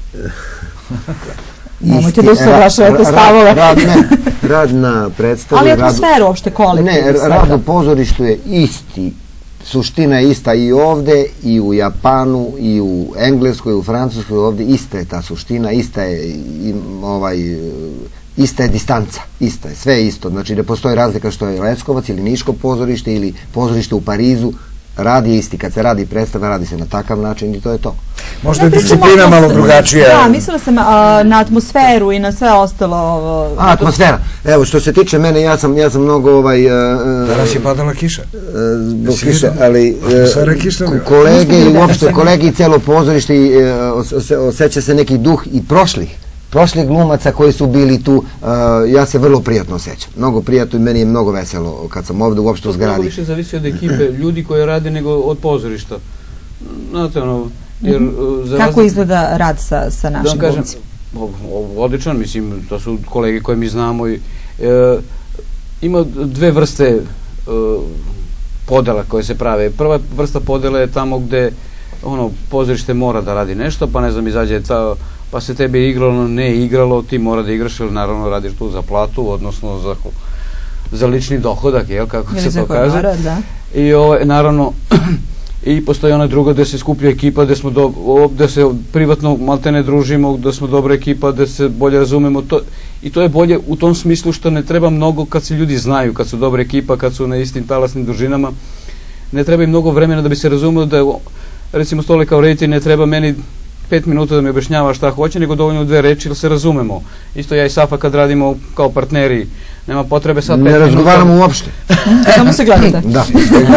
nemojte da usaglašavate stavove. Rad na predstavi, ali atmosferu uopšte kolektivno. Ne, rad u pozorištu je isti, suština je ista i ovde, i u Japanu, i u Engleskoj, i u Francuskoj, ovde ista je ta suština, ista je ista je distanca, ista je, sve je isto. Znači ne postoji razlika što je Leskovac ili Niško pozorište ili pozorište u Parizu, rad je isti, kad se radi predstava, radi se na takav način i to je to. Možda je disciplina malo drugačija. Da, mislila sam na atmosferu i na sve ostalo. Atmosfera. Evo, što se tiče mene, ja sam mnogo ovaj... Danas je padala kiša. Zbog kiše, ali kolege i uopšte kolege i celo pozorište, osjeća se neki duh i prošlih. Prošlih glumaca koji su bili tu, ja se vrlo prijatno osjećam. Mnogo prijatno i meni je mnogo veselo kad sam ovde uopšte u zgradi. To mnogo više zavisi od ekipe, ljudi koji rade nego od pozorišta. Znate ono, jer... Kako izgleda rad sa našim glumcima? Odličan, mislim, to su kolege koje mi znamo. Ima dve vrste podela koje se prave. Prva vrsta podela je tamo gde pozorište mora da radi nešto, pa ne znam, izađe ta... pa se tebe igralo, ne igralo, ti mora da igraš, ili naravno radiš tu za platu, odnosno za lični dohodak, jel, kako se to kaže. I naravno, i postoji ona druga gde se skuplja ekipa, gde se privatno maltene družimo, gde smo dobra ekipa, gde se bolje razumemo. I to je bolje u tom smislu što ne treba mnogo kad se ljudi znaju, kad su dobra ekipa, kad su na istim talasnim dužinama. Ne treba i mnogo vremena da bi se razumelo da je, recimo, Stole kao reditelj, ne treba meni pet minuta da mi objašnjava šta hoće, nego dovoljno dve reči da se razumemo. Isto ja i Safa kad radimo kao partneri, nema potrebe sad pet minuta. Ne razgovaramo uopšte. Samo se gledate. Da.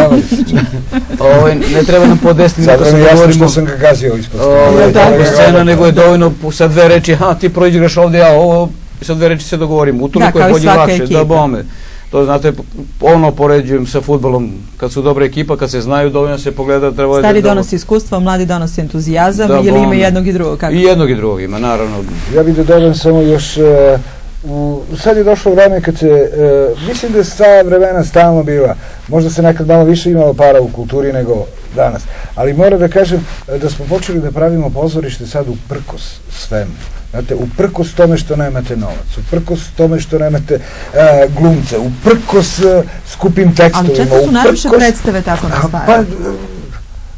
Ne treba nam po deset minuta sad da govorimo. Što sam ga gazio ispod scena, nego je dovoljno sa dve reči, ha, ti proigraš ovde, ja ovo, sa dve reči se dogovorimo. Utoliko je bolje lakše, da bome. To, znate, ono poređujem sa fudbalom, kad su dobra ekipa, kad se znaju, dovoljno se pogleda, treba... Stari donosi iskustvo, mladi donosi entuzijazam, ili ima jednog i drugog? I jednog i drugog ima, naravno. Ja bih da dodam samo još, sad je došlo vreme kad se, mislim da je sva vremena stalno bila, možda se nekad malo više imalo para u kulturi nego danas, ali moram da kažem da smo počeli da pravimo pozorište sad uprkos svemu. Znate, uprkos tome što nemate novac, uprkos tome što nemate glumce, uprkos skupim tekstovima. Ali često su najviše predstave tako nastale.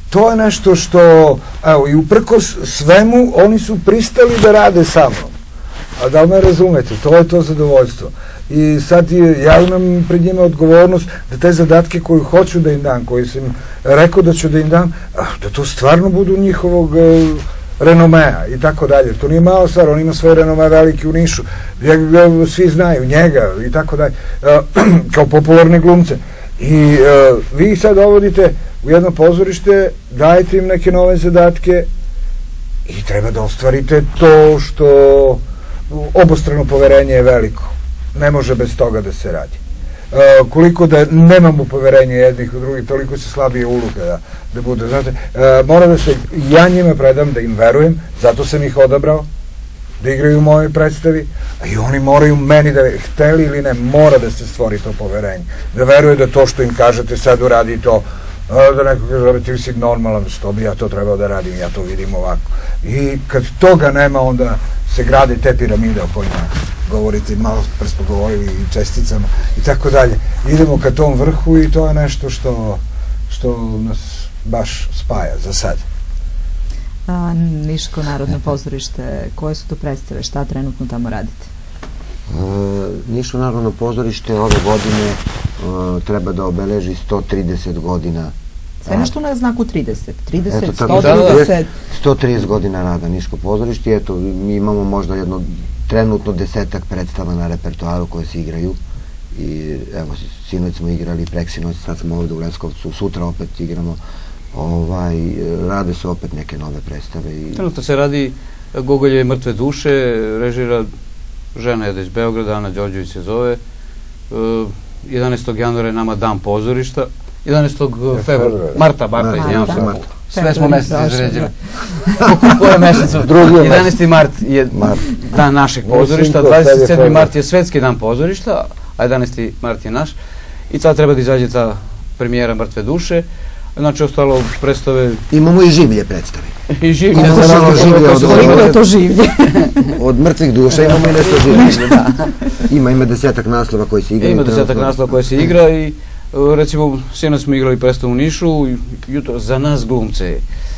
to je nešto što, evo, i uprkos svemu, oni su pristali da rade sa mnom. A da li me razumete, to je to zadovoljstvo. I sad ja imam pred njima odgovornost da te zadatke koju hoću da im dam, koji sam rekao da ću da im dam, da to stvarno budu njihovog renomea i tako dalje. To nije malo stvar, on ima svoj renome veliki u Nišu, svi znaju njega i tako dalje, kao popularne glumce. I vi ih sad dovodite u jedno pozorište, dajete im neke nove zadatke i treba da ostvarite to što obostrano poverenje je veliko. Ne može bez toga da se radi. Koliko da nemamo poverenje jednih u drugih, toliko se slabije uloga da bude. Znate, mora da se, ja njima predam da im verujem, zato sam ih odabrao, da igraju u mojoj predstavi, a i oni moraju meni da, hteli ili ne, mora da se stvori to poverenje. Da veruje da to što im kažete sad uradi to, da neko kaže, ti si normalan, što bi ja to trebao da radim, ja to vidim ovako. I kad toga nema, onda se grade te piramide o kojima govorite, malo pre smo govorili i česticama i tako dalje. Idemo ka tom vrhu i to je nešto što, što nas baš spaja za sad. A, Niško narodno pozorište, koje su to predstave, šta trenutno tamo radite? E, Niško narodno pozorište ove godine e, treba da obeleži sto trideset godina. Sve nešto na znaku trideset, trideset, Eto, sto trideset. sto trideset godina rada Niško pozorište. Eto, mi imamo možda jedno trenutno desetak predstava na repertoaru koje se igraju. I evo, sinoć smo igrali, preksinoć, sad smo ovde u Leskovcu, sutra opet igramo. Ovaj, rade se opet neke nove predstave. I... Trenutno se radi Gogoljeve mrtve duše, režira žena jedna iz Beograda, Ana Đorđević se zove. jedanaestog januara je nama dan pozorišta. jedanaestog februara, marta, marta, izvinjam se. Sve smo mesec izređili. Koje mesec? jedanaesti mart je dan našeg pozorišta, dvadeset sedmi mart je svetski dan pozorišta, a jedanaesti mart je naš. I sad treba da izađe ta premijera Mrtve duše. Znači, ostalo predstave... Imamo i življe predstave. I življe. Koliko je to življe? Od mrtvih duša imamo i nešto življe. Ima, ima desetak naslova koji se igra. Ima desetak naslova koji se igra i recimo, sinoć smo igrali predstavu u Nišu, jutro za nas glumce.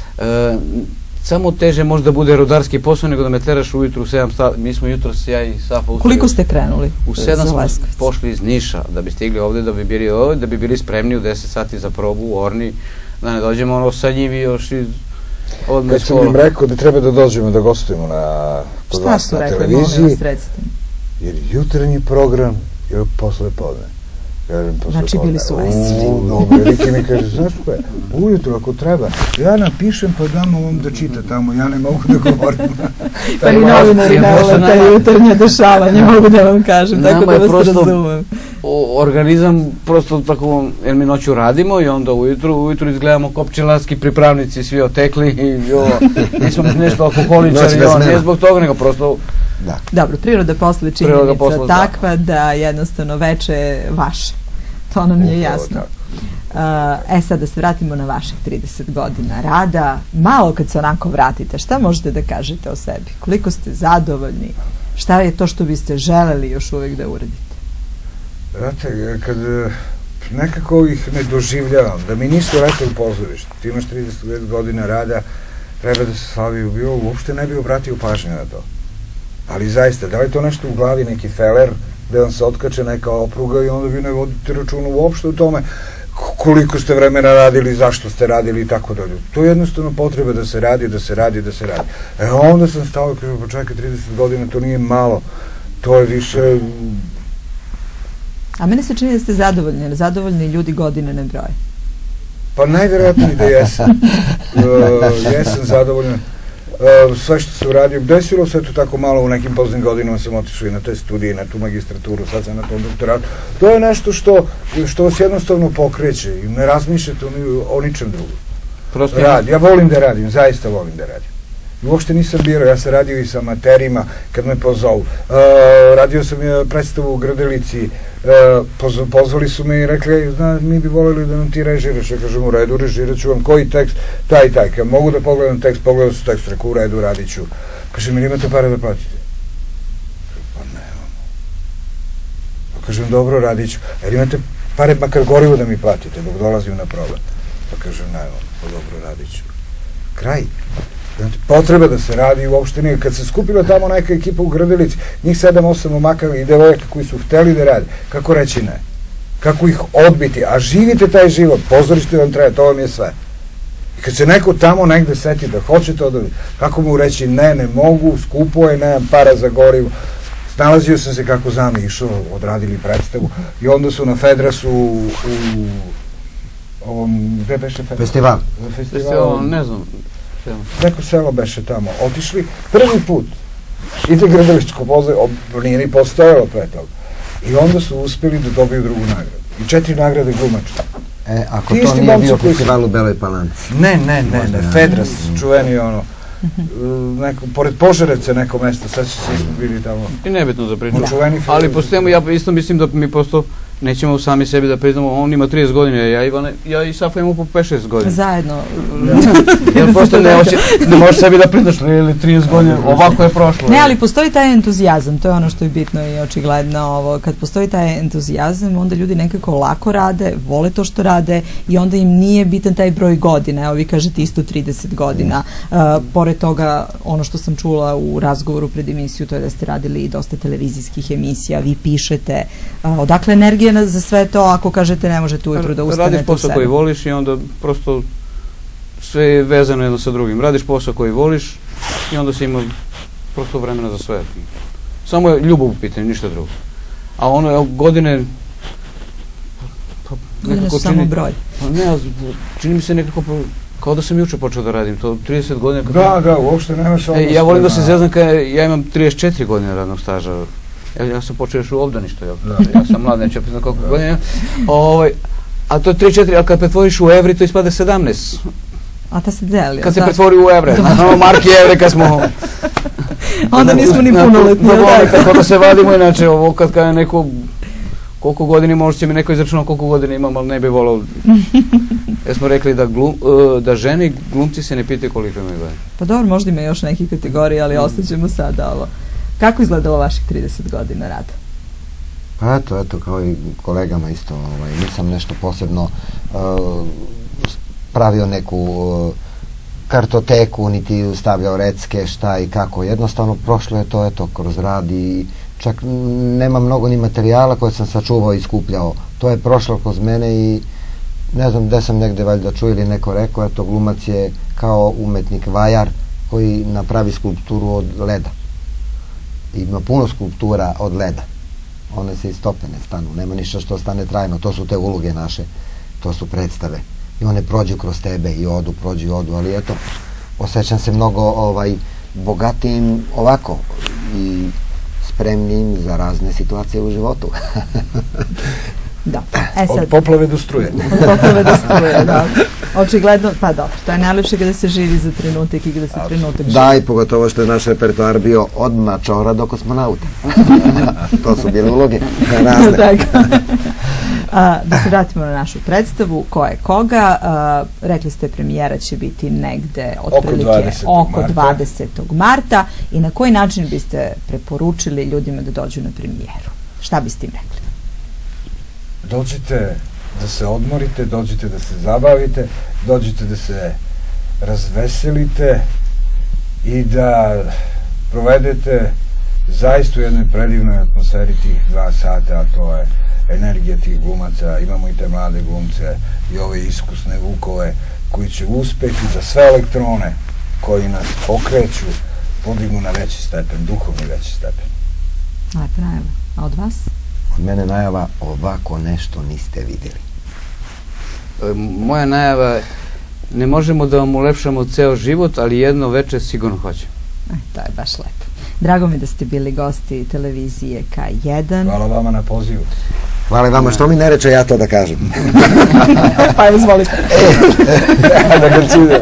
Samo teže može da bude rudarski posao nego da me teraš ujutru u sedam sati. Mi smo jutro s ja i Safa... Koliko ste krenuli? U sedam smo pošli iz Niša da bi stigli ovde, da bi bili ovde, da bi bili spremni u deset sati za probu u Orni, da ne dođemo ono sa njimi još iz... Kad sam im rekao da treba da dođemo da gostujemo kod vas na televiziji, jer jutarnji program je posle podne. Znači bili su veseli. Dobro, Riki mi kaže, znaš što je, ujutro ako treba, ja napišem pa dam ovom da čita tamo, ja ne mogu da govorim. Pa i novinari ne vole te jutarnje dešavanje, mogu da vam kažem, tako da vas razumem. Organizam prosto tako, jer mi noću radimo i onda ujutru, ujutru izgledamo kao pčelarski pripravnici, svi otekli i ovo, nismo nešto alkoholičari, nije zbog toga, nego prosto... Dobro, priroda posle činjenica takva da jednostavno veče je vaše. To nam je jasno. E sad da se vratimo na vaših trideset godina rada. Malo kad se onako vratite, šta možete da kažete o sebi? Koliko ste zadovoljni? Šta je to što biste želeli još uvijek da uradite? Znate, kad nekako ih ne doživljavam, da mi nisu rekli u pozorištu, ti imaš trideset godina rada, treba da se slavi u bio, uopšte ne bi obratio pažnju na to. Ali zaista, da li je to nešto u glavi, neki feler, da vam se otkače neka opruga i onda vi ne vodite računa uopšte o tome koliko ste vremena radili, zašto ste radili i tako dalje. To je jednostavno potreba da se radi, da se radi, da se radi. E onda sam stao i kažem, pa čekaj, trideset godina, to nije malo, to je više... A mene se čini da ste zadovoljni, jer zadovoljni ljudi godine ne broje. Pa najvjerojatnije da jesam. Jesam zadovoljan. Sve što se uradio, desilo se to tako malo, u nekim poznim godinama sam otišao i na te studije, na tu magistraturu, sad sam na tom doktoratu. To je nešto što, što vas jednostavno pokreće i ne razmišljate o ničem drugom. Rad, ja volim da radim, zaista volim da radim. I uopšte nisam birao, ja sam radio i sa amaterima kad me pozovu. Radio sam predstavu u Gradelici, pozvali su me i rekli, mi bi voljeli da nam ti režiraš. Ja kažem, u redu, režirat ću vam koji tekst, taj i taj. Kad mogu da pogledam tekst, pogledam su tekst, reku, u redu, radit ću. Kažem, ili imate pare da platite? Pa nemamo. Pa kažem, dobro, radit ću. Jer imate pare, makar gorivo da mi platite, dok dolazim na problem. Pa kažem, ne, pa dobro, radit ću. Kraj. Znači, potreba da se radi uopšte nije. Kad se skupila tamo neka ekipa u Grdelici, njih sedam, osam momaka i devojaka koji su hteli da rade, kako reći ne? Kako ih odbiti? A živite taj život, pozorište vam treba, to vam je sve. I kad se neko tamo negde seti da hoće to da vidi, kako mu reći ne, ne mogu, skupo je, nemam para za gorivo. Snalazio sam se kako znam, išao, odradili predstavu i onda su na Fedrasu u ovom, gde beše Fedras? Festival. Festival, ne znam. Neko selo beše tamo, otišli prvi put, ide Grdeličko pozorište, nije ni postojalo pre toga. I onda su uspeli da dobiju drugu nagradu. I četiri nagrade glumačke. E, ako to nije bio festival u Beloj Palanci. Ne, ne, ne, ne, Fedras, čuveni ono, neko, pored Požarevca neko mesto, sad će se smo bili tamo. I nebitno za priču. Ali postojemo, ja isto mislim da mi prosto nećemo sami sebi da priznamo, on ima trideset godina, ja, Ivane, ja i Safa imamo po pet šest godina. Zajedno. Jer prosto ne, ne možeš sebi da priznaš ili trideset godina, ovako je prošlo. Ne, ali postoji taj entuzijazam, to je ono što je bitno i očigledno ovo. Kad postoji taj entuzijazam, onda ljudi nekako lako rade, vole to što rade i onda im nije bitan taj broj godina. Evo vi kažete isto trideset godina. Uh, pored toga, ono što sam čula u razgovoru pred emisiju, to je da ste radili i dosta televizijskih emisija, vi pišete. Uh, odakle energija za sve to, ako kažete ne možete ujutru da ustanete u sebe? Radiš posao koji voliš i onda prosto sve je vezano jedno sa drugim. Radiš posao koji voliš i onda si ima prosto vremena za sve. Samo je ljubav u pitanju, ništa drugo. A ono, godine... Godine su samo broj. Ne, čini mi se nekako... Kao da sam juče počeo da radim, to trideset godina... Da, da, uopšte nemaš odnos. Ja volim da se zeznam kada ja imam trideset četiri godine radnog staža. Ja sam počeo još u obdaništu, ja sam mlad, neće priznam koliko godina. A to je tri četiri, a kad pretvoriš u evri, to ispade sedamnaest. A ta se deli. Kad se pretvori u evre, marki evre kad smo... Onda nismo ni punoletni. Tako da se vadimo, inače ovo kad kada neko... Koliko godina možda će mi neko izračunao koliko godina imam, ali ne bi volao... Jer smo rekli da žene glumci se ne pitaju koliko imaju godina. Pa dobro, možda ima još nekih kategorija, ali ostaćemo sada ovo. Kako izgledalo vaših trideset godina rada? Pa eto, eto, kao i kolegama isto, nisam nešto posebno pravio neku kartoteku, niti stavljao recke, šta i kako. Jednostavno, prošlo je to, eto, kroz rad i čak nema mnogo ni materijala koje sam sačuvao i skupljao. To je prošlo kroz mene i ne znam gde sam negde valjda čuo ili neko rekao, eto, glumac je kao umetnik vajar koji napravi skulpturu od leda. Ima puno skulptura od leda. One se istopene stanu, nema ništa što stane trajno. To su te uloge naše, to su predstave. I one prođu kroz tebe i odu, prođu i odu, ali eto, osjećam se mnogo ovaj, bogatijim ovako i spremnim za razne situacije u životu. Da. E sad, od poplave do struje. Od poplave do struje, da. Očigledno, pa dobro, to je najlepše kada se živi za trenutak i kada se trenutak živi. Da, i pogotovo što je naš repertoar bio od mačora do kosmonauta. To su bile uloge razne. Da se vratimo na našu predstavu, ko je koga. Rekli ste premijera će biti negde otprilike oko dvadesetog marta i na koji način biste preporučili ljudima da dođu na premijeru? Šta biste im rekli? Dođite da se odmorite, dođite da se zabavite, dođite da se razveselite i da provedete zaista u jednoj predivnoj atmosferi tih dva sata, a to je energija tih glumaca. Imamo i te mlade glumce i ove iskusne vukove koji će uspeti da sve elektrone koji nas pokreću podignu na veći stepen, duhovni veći stepen. Lepo najava. A od vas? Od mene najava, ovako nešto niste vidjeli. Moja najava, ne možemo da vam ulepšamo ceo život, ali jedno veče sigurno hoćemo. To je baš lepo. Drago mi da ste bili gosti televizije K jedan. Hvala vama na pozivu. Hvala vama, što mi ne reče, ja to da kažem. Pa izvolite. Da ga čujem.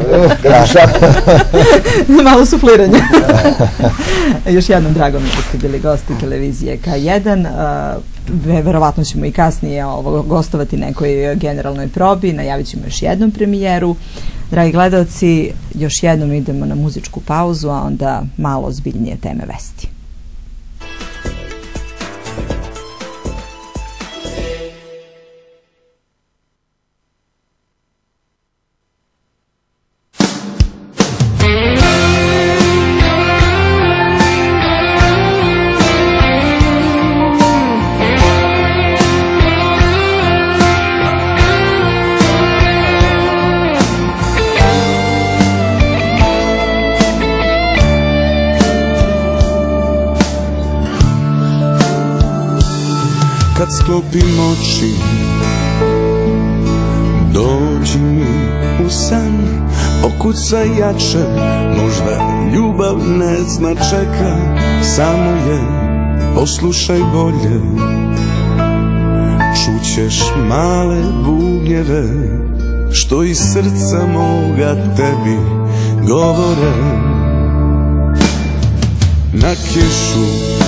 Malo sufliranje. Još jednom drago mi da ste bili gosti televizije K jedan. Verovatno ćemo i kasnije gostovati nekoj generalnoj probi. Najavit ćemo još jednom premijeru. Dragi gledalci, još jednom idemo na muzičku pauzu, a onda malo ozbiljnije teme vesti. kad sklopim oči, dođi mi u san, pokucaj jače, možda ljubav ne zna čeka, samo je poslušaj bolje, čućeš male bubnjeve, što iz srca moga tebi govore. Na kišu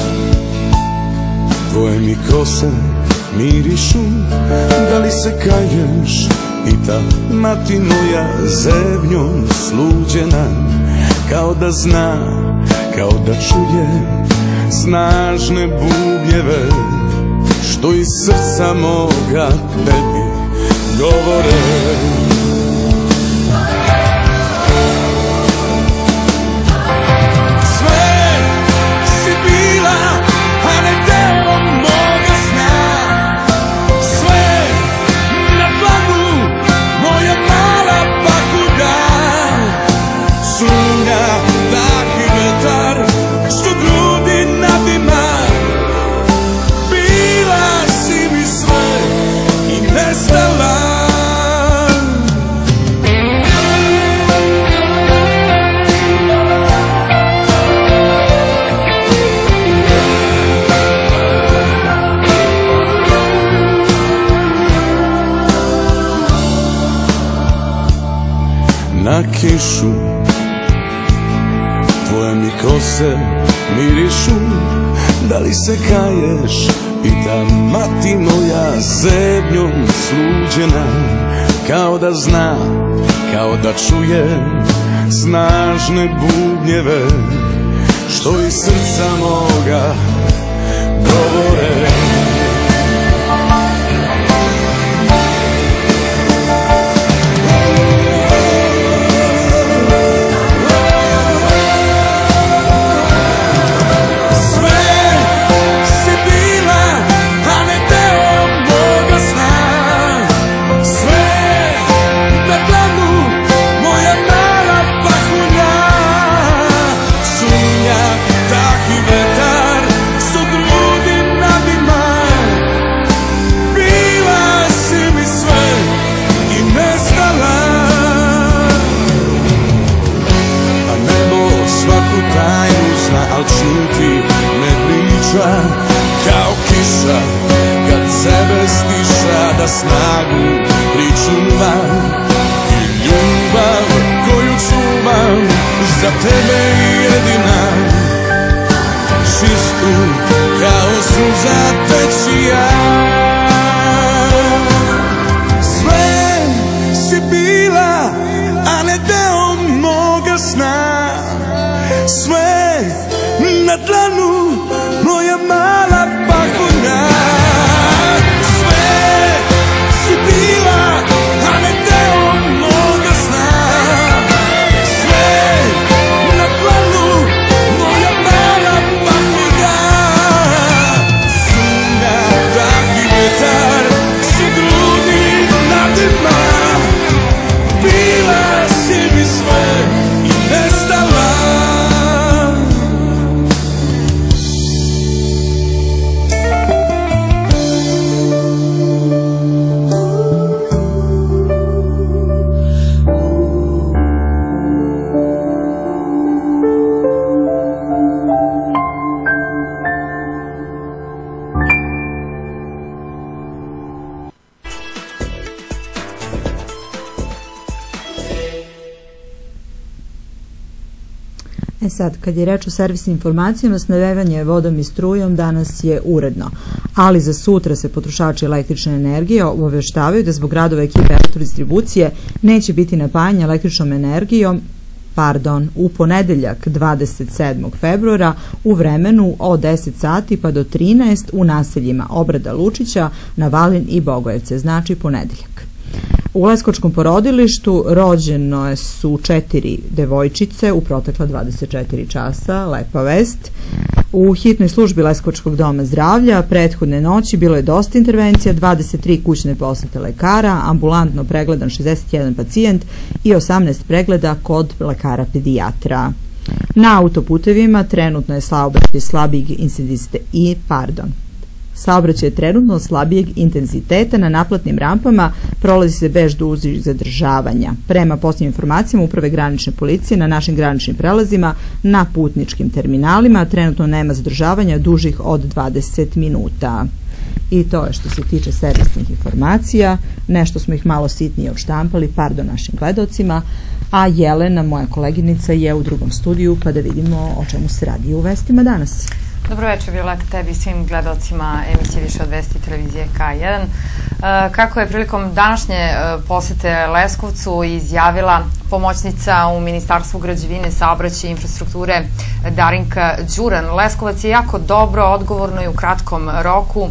tvoje mi kose mirišu, da li se kaješ, pita mati moja zebnjom sluđena, kao da zna, kao da čuje snažne bubnjeve, što iz srca moga tebi govore. Na kišu tvoje mi kose mirišu, da li se kaješ, pita mati moja zebnjom sluđena, kao da zna, kao da čuje snažne bubnjeve, što iz srca moga govore. Kao kiša kad sebe stiša, da snagu pričuva i ljubav koju čuvam za tebe jedina, čistu kao suza tečija. Sve si bila, a ne deo moga sna, sve na dlanu moja mala pahulja. Sve si bila, a ne deo moga sna, sve na dlanu moja mala pahulja. Sunja, dah i vetar su grudi nadima, bila si mi sve i nestala. E sad, kad je reč o servisnim informacijama, snabdevanje vodom i strujom danas je uredno, ali za sutra se potrošači električne energije obaveštavaju da zbog radova ekipe elektrodistribucije neće biti napajanja električnom energijom pardon, u ponedeljak dvadeset sedmog februara u vremenu od deset sati pa do trinaest u naseljima Obrada Lučića, Navalin i Bogojevce, znači ponedeljak. U Leskovačkom porodilištu rođeno su četiri devojčice u protekla dvadeset četiri časa, lepa vest. U hitnoj službi Leskovačkog doma zdravlja prethodne noći bilo je dosta intervencija, dvadeset tri kućne posete lekara, ambulantno pregledan šezdeset jedan pacijent i osamnaest pregleda kod lekara pedijatra. Na autoputevima trenutno je saobraćaj slabijeg intenziteta i pardon. Saobraćaj je trenutno slabijeg intenziteta, na naplatnim rampama prolazi se bez dužih zadržavanja. Prema posljednjim informacijama Uprave granične policije na našim graničnim prelazima na putničkim terminalima trenutno nema zadržavanja dužih od dvadeset minuta. I to je što se tiče servisnih informacija. Nešto smo ih malo sitnije odštampali, pardon našim gledocima, a Jelena, moja koleginica, je u drugom studiju pa da vidimo o čemu se radi u vestima danas. Dobro večer, Violeta, tebi i svim gledalcima emisije Više od vesti televizije K jedan. Kako je prilikom današnje posete Leskovcu izjavila pomoćnica u Ministarstvu građevine, saobraćaja i infrastrukture Darinka Đuran, Leskovac je jako dobro, odgovorno i u kratkom roku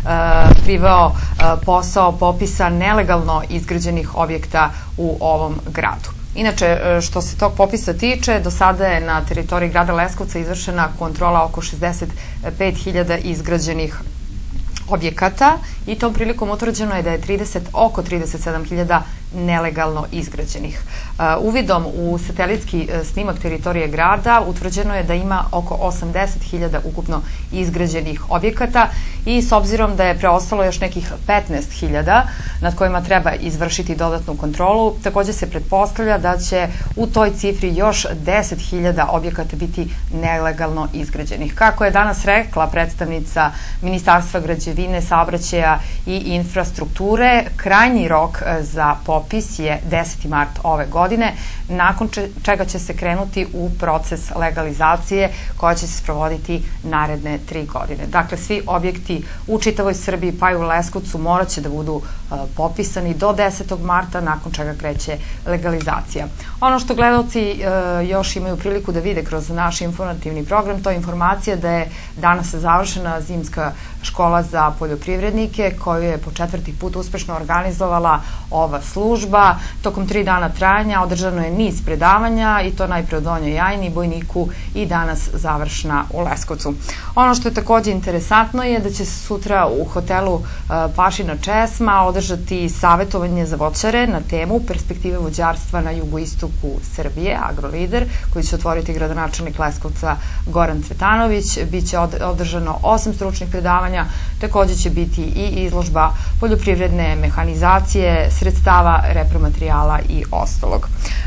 priveo posao popisa nelegalno izgrađenih objekta u ovom gradu. Inače, što se tog popisa tiče, do sada je na teritoriji grada Leskovca izvršena kontrola oko šezdeset pet hiljada izgrađenih objekata i tom prilikom utvrđeno je da je oko trideset sedam hiljada nelegalno izgrađenih. Uvidom u satelitski snimak teritorije grada utvrđeno je da ima oko osamdeset hiljada ukupno izgrađenih objekata i s obzirom da je preostalo još nekih petnaest hiljada nad kojima treba izvršiti dodatnu kontrolu, također se pretpostavlja da će u toj cifri još deset hiljada objekata biti nelegalno izgrađenih. Kako je danas rekla predstavnica Ministarstva građevine, saobraćaja i infrastrukture, krajnji rok za popis je deseti mart ove godine, nakon čega će se krenuti u proces legalizacije koja će se sprovoditi naredne tri godine. Dakle, svi objekti u čitavoj Srbiji pa i u Leskovcu morat će da budu popisani do desetog marta, nakon čega kreće legalizacija. Ono što gledalci još imaju priliku da vide kroz naš informativni program, to je informacija da je danas završena zimska škola za poljoprivrednike koju je po četvrti put uspešno organizovala ova služba. Tokom tri dana trajanja održano je niz predavanja i to najpre o Donjoj Jajini, Bojniku i danas završna u Leskovcu. Ono što je također interesantno je da će se sutra u hotelu Pašina Česma održati savjetovanje za voćare na temu perspektive voćarstva na jugoistoku Srbije, Agrolider, koji će otvoriti gradonačelnik Leskovca Goran Cvetanović. Biće održano osam stručnih predavanja, također će biti i izložba poljoprivredne mehanizacije, sredstava, repromaterijala i ostalog.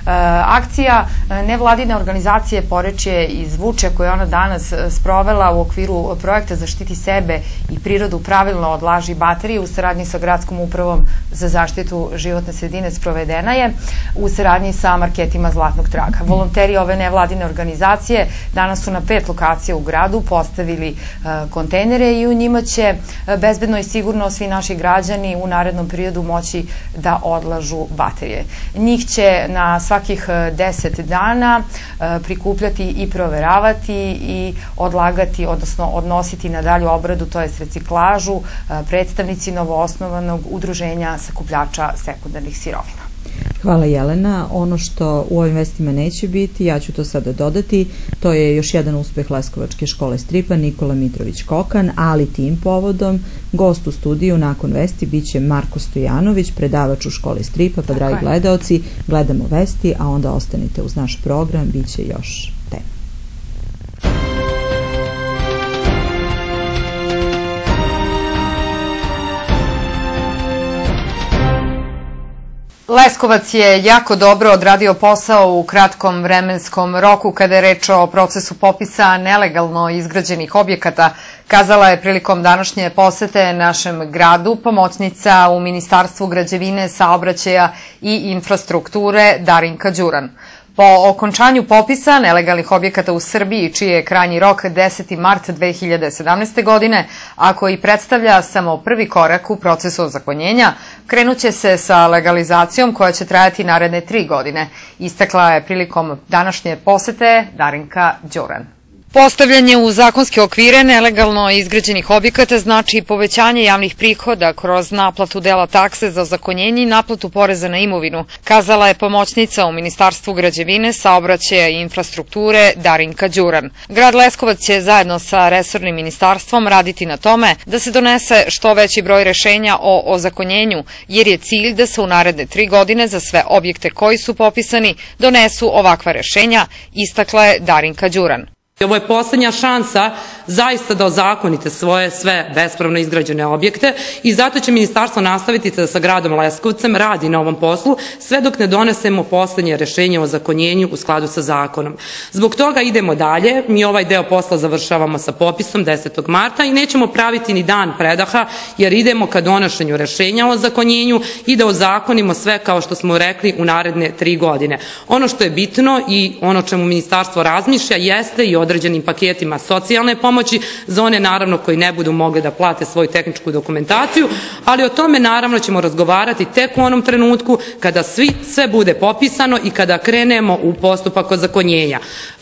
Akcija nevladine organizacije Porečje iz Vučja, koju je ona danas sprovela u okviru projekta Zaštiti sebe i prirodu, pravilno odlaži baterije u saradnji sa Gradskom upravom za zaštitu životne sredine, sprovedena je u saradnji sa marketima Zlatnog traga. Volonteri ove nevladine organizacije danas su na pet lokacija u gradu postavili kontejnere i u njima će bezbedno i sigurno svi naši građani u narednom periodu moći da odlažu baterije. Njih će na svakih deset dana prikupljati i proveravati i odlagati, odnosno odnositi na dalju obradu, to je reciklažu, predstavnici novoosnovanog udruženja sakupljača sekundarnih sirovina. Hvala Jelena. Ono što u ovim vestima neće biti, ja ću to sada dodati, to je još jedan uspeh Leskovačke škole stripa Nikola Mitrović Kokan, ali tim povodom gost u studiju nakon vesti biće Marko Stojanović, predavač u školi stripa, pa dragi gledaoci, gledamo vesti, a onda ostanite uz naš program, bit će još tema. Leskovac je jako dobro odradio posao u kratkom vremenskom roku kada je reč o procesu popisa nelegalno izgrađenih objekata, kazala je prilikom današnje posete našem gradu pomoćnica u Ministarstvu građevine, saobraćaja i infrastrukture Darinka Đuran. Po okončanju popisa nelegalnih objekata u Srbiji, čiji je krajnji rok deseti mart dve hiljade sedamnaeste. godine, a koji predstavlja samo prvi korak u procesu ozakonjenja, krenuće se sa legalizacijom koja će trajati naredne tri godine, istakla je prilikom današnje posete Darinka Đuran. Postavljanje u zakonske okvire nelegalno izgrađenih objekata znači povećanje javnih prihoda kroz naplatu dela takse za ozakonjenje i naplatu poreza na imovinu, kazala je pomoćnica u Ministarstvu građevine, saobraćaja i infrastrukture Darinka Đuran. Grad Leskovac će zajedno sa resornim ministarstvom raditi na tome da se donese što veći broj rešenja o ozakonjenju, jer je cilj da se u naredne tri godine za sve objekte koji su popisani donesu ovakva rešenja, istakla je Darinka Đuran. Ovo je poslednja šansa zaista da ozakonite svoje sve bespravno izgrađene objekte i zato će ministarstvo nastaviti da sa gradom Leskovcem radi na ovom poslu sve dok ne donesemo poslednje rešenje o zakonjenju u skladu sa zakonom. Zbog toga idemo dalje, mi ovaj deo posla završavamo sa popisom desetog marta i nećemo praviti ni dan predaha jer idemo ka donošenju rešenja o zakonjenju i da ozakonimo sve kao što smo rekli u naredne tri godine. Ono što je bitno i ono čemu ministarstvo razmišlja jeste i određenim paketima socijalne pomoći za one naravno koji ne budu mogli da plate svoju tehničku dokumentaciju, ali o tome naravno ćemo razgovarati tek u onom trenutku kada svi, sve bude popisano i kada krenemo u postupak ozakonjenja.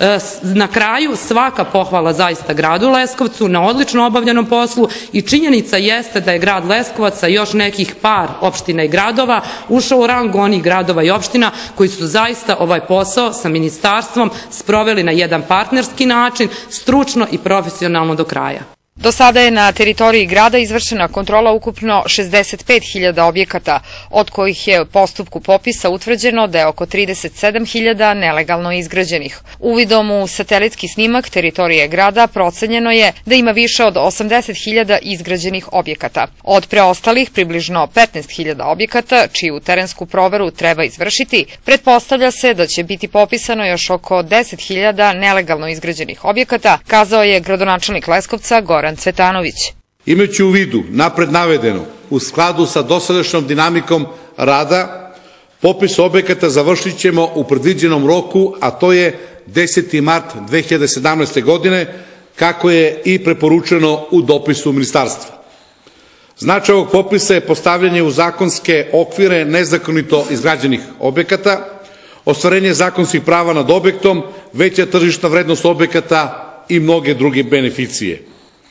Na kraju svaka pohvala zaista gradu Leskovcu na odlično obavljenom poslu i činjenica jeste da je grad Leskovac sa još nekih par opština i gradova ušao u rang onih gradova i opština koji su zaista ovaj posao sa ministarstvom sproveli na jedan partnerski način, stručno i profesionalno do kraja. Do sada je na teritoriji grada izvršena kontrola ukupno šezdeset pet hiljada objekata, od kojih je u postupku popisa utvrđeno da je oko trideset sedam hiljada nelegalno izgrađenih. Uvidom u satelitski snimak teritorije grada procenjeno je da ima više od osamdeset hiljada izgrađenih objekata. Od preostalih približno petnaest hiljada objekata, čiju terensku proveru treba izvršiti, pretpostavlja se da će biti popisano još oko deset hiljada nelegalno izgrađenih objekata, kazao je gradonačelnik Leskovca Goran Cvetanović. Imajući u vidu napred navedeno, u skladu sa dosadašnjom dinamikom rada, popis objekata završit ćemo u predviđenom roku, a to je deseti mart dve hiljade sedamnaeste. godine, kako je i preporučeno u dopisu ministarstva. Značaj ovog popisa je postavljanje u zakonske okvire nezakonito izgrađenih objekata, ostvarenje zakonskih prava nad objektom, veća tržišna vrednost objekata i mnoge druge beneficije.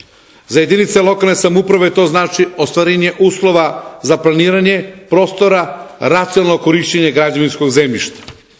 Za jedinice lokalne samouprave to znači ostvarenje uslova za planiranje prostora, racionalno korišćenje građevinskog zemljišta.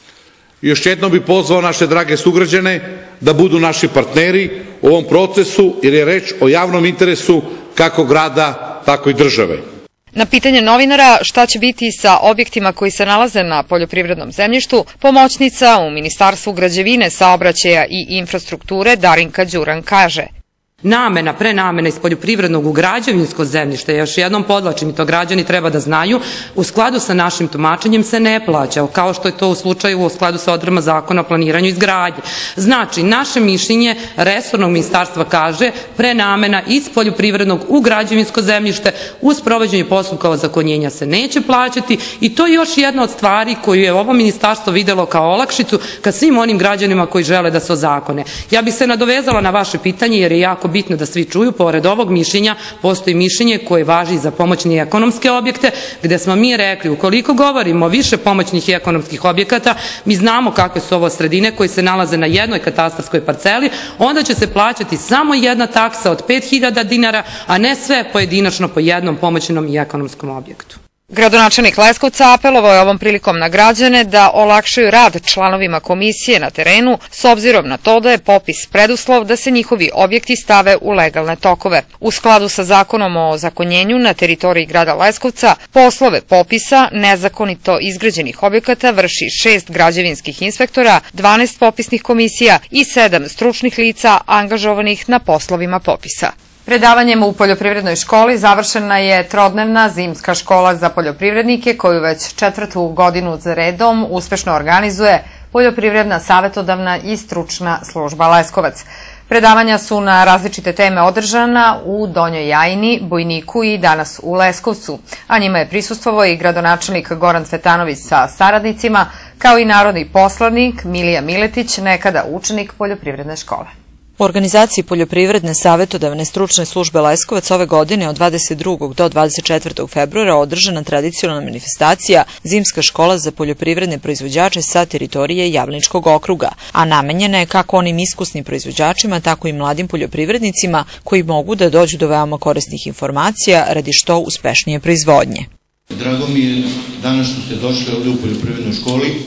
Još jednom bih pozvao naše drage sugrađane da budu naši partneri u ovom procesu jer je reč o javnom interesu kako grada, tako i države. Na pitanje novinara šta će biti sa objektima koji se nalaze na poljoprivrednom zemljištu, pomoćnica u Ministarstvu građevine, saobraćaja i infrastrukture Darinka Đuran kaže: Namena, prenamena iz poljoprivrednog u građevinsko zemljište, još jednom podlačim i to građani treba da znaju, u skladu sa našim tumačenjem se ne plaća, kao što je to u slučaju u skladu sa odredbama Zakona o planiranju i izgradnji. Znači, naše mišljenje resornog ministarstva kaže prenamena iz poljoprivrednog u građevinsko zemljište uz provođenje postupka ozakonjenja se neće plaćati i to je još jedna od stvari koju je ovo ministarstvo videlo kao olakšicu ka svim onim građanima koji žele da se ozakone. Ja bih se nadovezala na vaše pitanje jer je jako bitno da svi čuju, pored ovog mišljenja postoji mišljenje koje važi za pomoćne i ekonomske objekte, gde smo mi rekli ukoliko govorimo o više pomoćnih i ekonomskih objekata, mi znamo kakve su ovo sredine koje se nalaze na jednoj katastarskoj parceli, onda će se plaćati samo jedna taksa od pet hiljada dinara, a ne sve pojedinačno po jednom pomoćnom i ekonomskom objektu. Gradonačelnik Leskovca apelovao je ovom prilikom na građane da olakšaju rad članovima komisije na terenu s obzirom na to da je popis preduslov da se njihovi objekti stave u legalne tokove. U skladu sa zakonom o ozakonjenju na teritoriji grada Leskovca poslove popisa nezakonito izgrađenih objekata vrši šest građevinskih inspektora, dvanaest popisnih komisija i sedam stručnih lica angažovanih na poslovima popisa. Predavanjem u poljoprivrednoj školi završena je trodnevna zimska škola za poljoprivrednike koju već četvrtu godinu za redom uspešno organizuje Poljoprivredna savetodavna i stručna služba Leskovac. Predavanja su na različite teme održana u Donjoj Jajini, Bojniku i danas u Leskovcu, a njima je prisustvovao i gradonačelnik Goran Cvetanović sa saradnicima, kao i narodni poslanik Milija Miletić, nekada učenik poljoprivredne škole. U organizaciji Poljoprivredne savetodavne stručne službe Leskovac ove godine od dvadeset drugog do dvadeset četvrtog februara održana tradicionalna manifestacija Zimska škola za poljoprivredne proizvođače sa teritorije Javničkog okruga, a namenjena je kako onim iskusnim proizvođačima, tako i mladim poljoprivrednicima koji mogu da dođu do veoma korisnih informacija radi što uspešnije proizvodnje. Drago mi je danas što ste došli ovde u poljoprivrednoj školi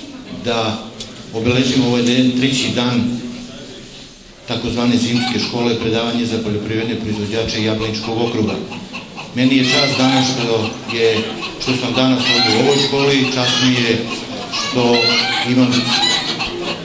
da obeležimo ovaj treći dan takozvane zimske škole, predavanje za poljoprivredne proizvođače Jablaničkog okruga. Meni je čast danas što, je, što sam danas ovdje u ovoj školi, čast mi je što imam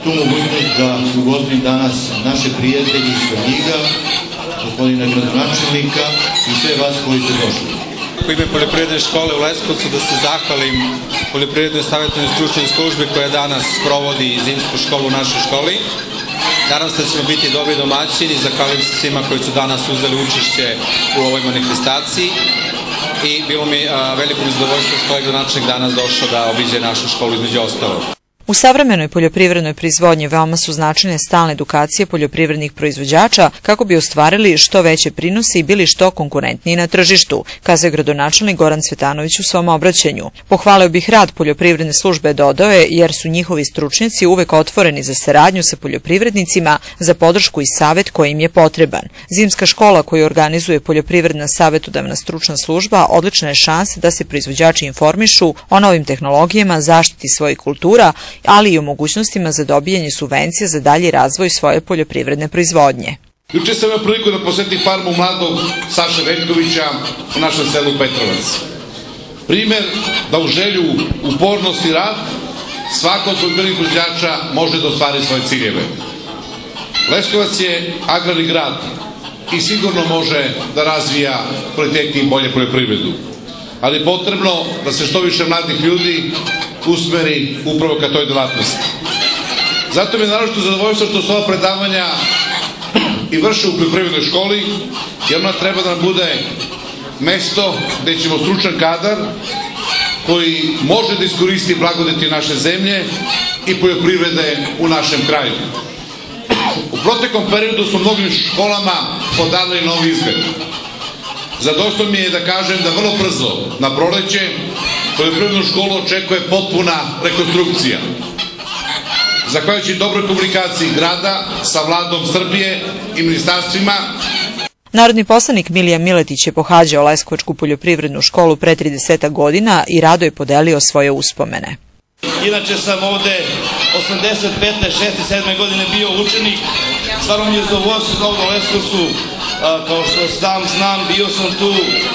tu mogućnost da ugostim danas naše prijatelji iz Svrljiga, gospodina gradonačelnika i sve vas koji ste došli. U ime Poljoprivredne škole u Leskovcu da se zahvalim Poljoprivrednoj savjetnoj stručnoj službi koja danas provodi zimsku školu u našoj školi. Nadam se da ćemo biti dobri domaćini i zahvalim se svima koji su danas uzeli učešće u ovoj manifestaciji i bilo mi veliko zadovoljstvo što je gradonačelnik danas došao da obiđe našu školu između ostalog. U savremenoj poljoprivrednoj proizvodnji veoma su značajne stalne edukacije poljoprivrednih proizvođača kako bi ostvarili što veće prinose i bili što konkurentniji na tržištu, kazao je gradonačelnik Goran Cvetanović u svom obraćanju. Pohvalio bih rad poljoprivredne službe, dodao je, jer su njihovi stručnjaci uvek otvoreni za saradnju sa poljoprivrednicima, za podršku i savet koji im je potreban. Zimska škola koju organizuje Poljoprivredna savetodavna stručna služba odlična je šansa da se proizvođači informišu o novim tehnologijama, zaštiti svojih kultura, ali i o mogućnostima za dobijanje subvencija za dalji razvoj svoje poljoprivredne proizvodnje. Juče sam imao priliku da posetim farmu mladog Saše Veljkovića u našem selu Petrovac. Primer da u želju, upornost i rad svako od poljoprivrednih proizvođača može da ostvari svoje ciljeve. Leskovac je agrarni grad i sigurno može da razvija kvalitetniju i bolje poljoprivredu. Ali je potrebno da se što više mladih ljudi usmeri upravo ka toj delatnosti. Zato mi je naročito zadovoljstvo što su ova predavanja i vrše u poljoprivrednoj školi, jer ona treba da nam bude mesto gde ćemo stručan kadar koji može da iskoristi blagodeti naše zemlje i poljoprivrede u našem kraju. U proteklom periodu su mnogim školama podali novi izgled. Zadovoljstvo mi je da kažem da vrlo brzo, na proleće, poljoprivrednu školu očekuje potpuna rekonstrukcija. Zahvaljujući dobroj komunikaciji grada sa vladom Srbije i ministarstvima. Narodni poslanik Milija Miletić je pohađao Leskovačku poljoprivrednu školu pre trideset godina i rado je podelio svoje uspomene. Inače sam ovde osamdeset pete, šeste, sedme godine bio učenik. Stvarno mi je zadovoljstvo za ovdje u Leskovcu. Kao što sam znam, bio sam tu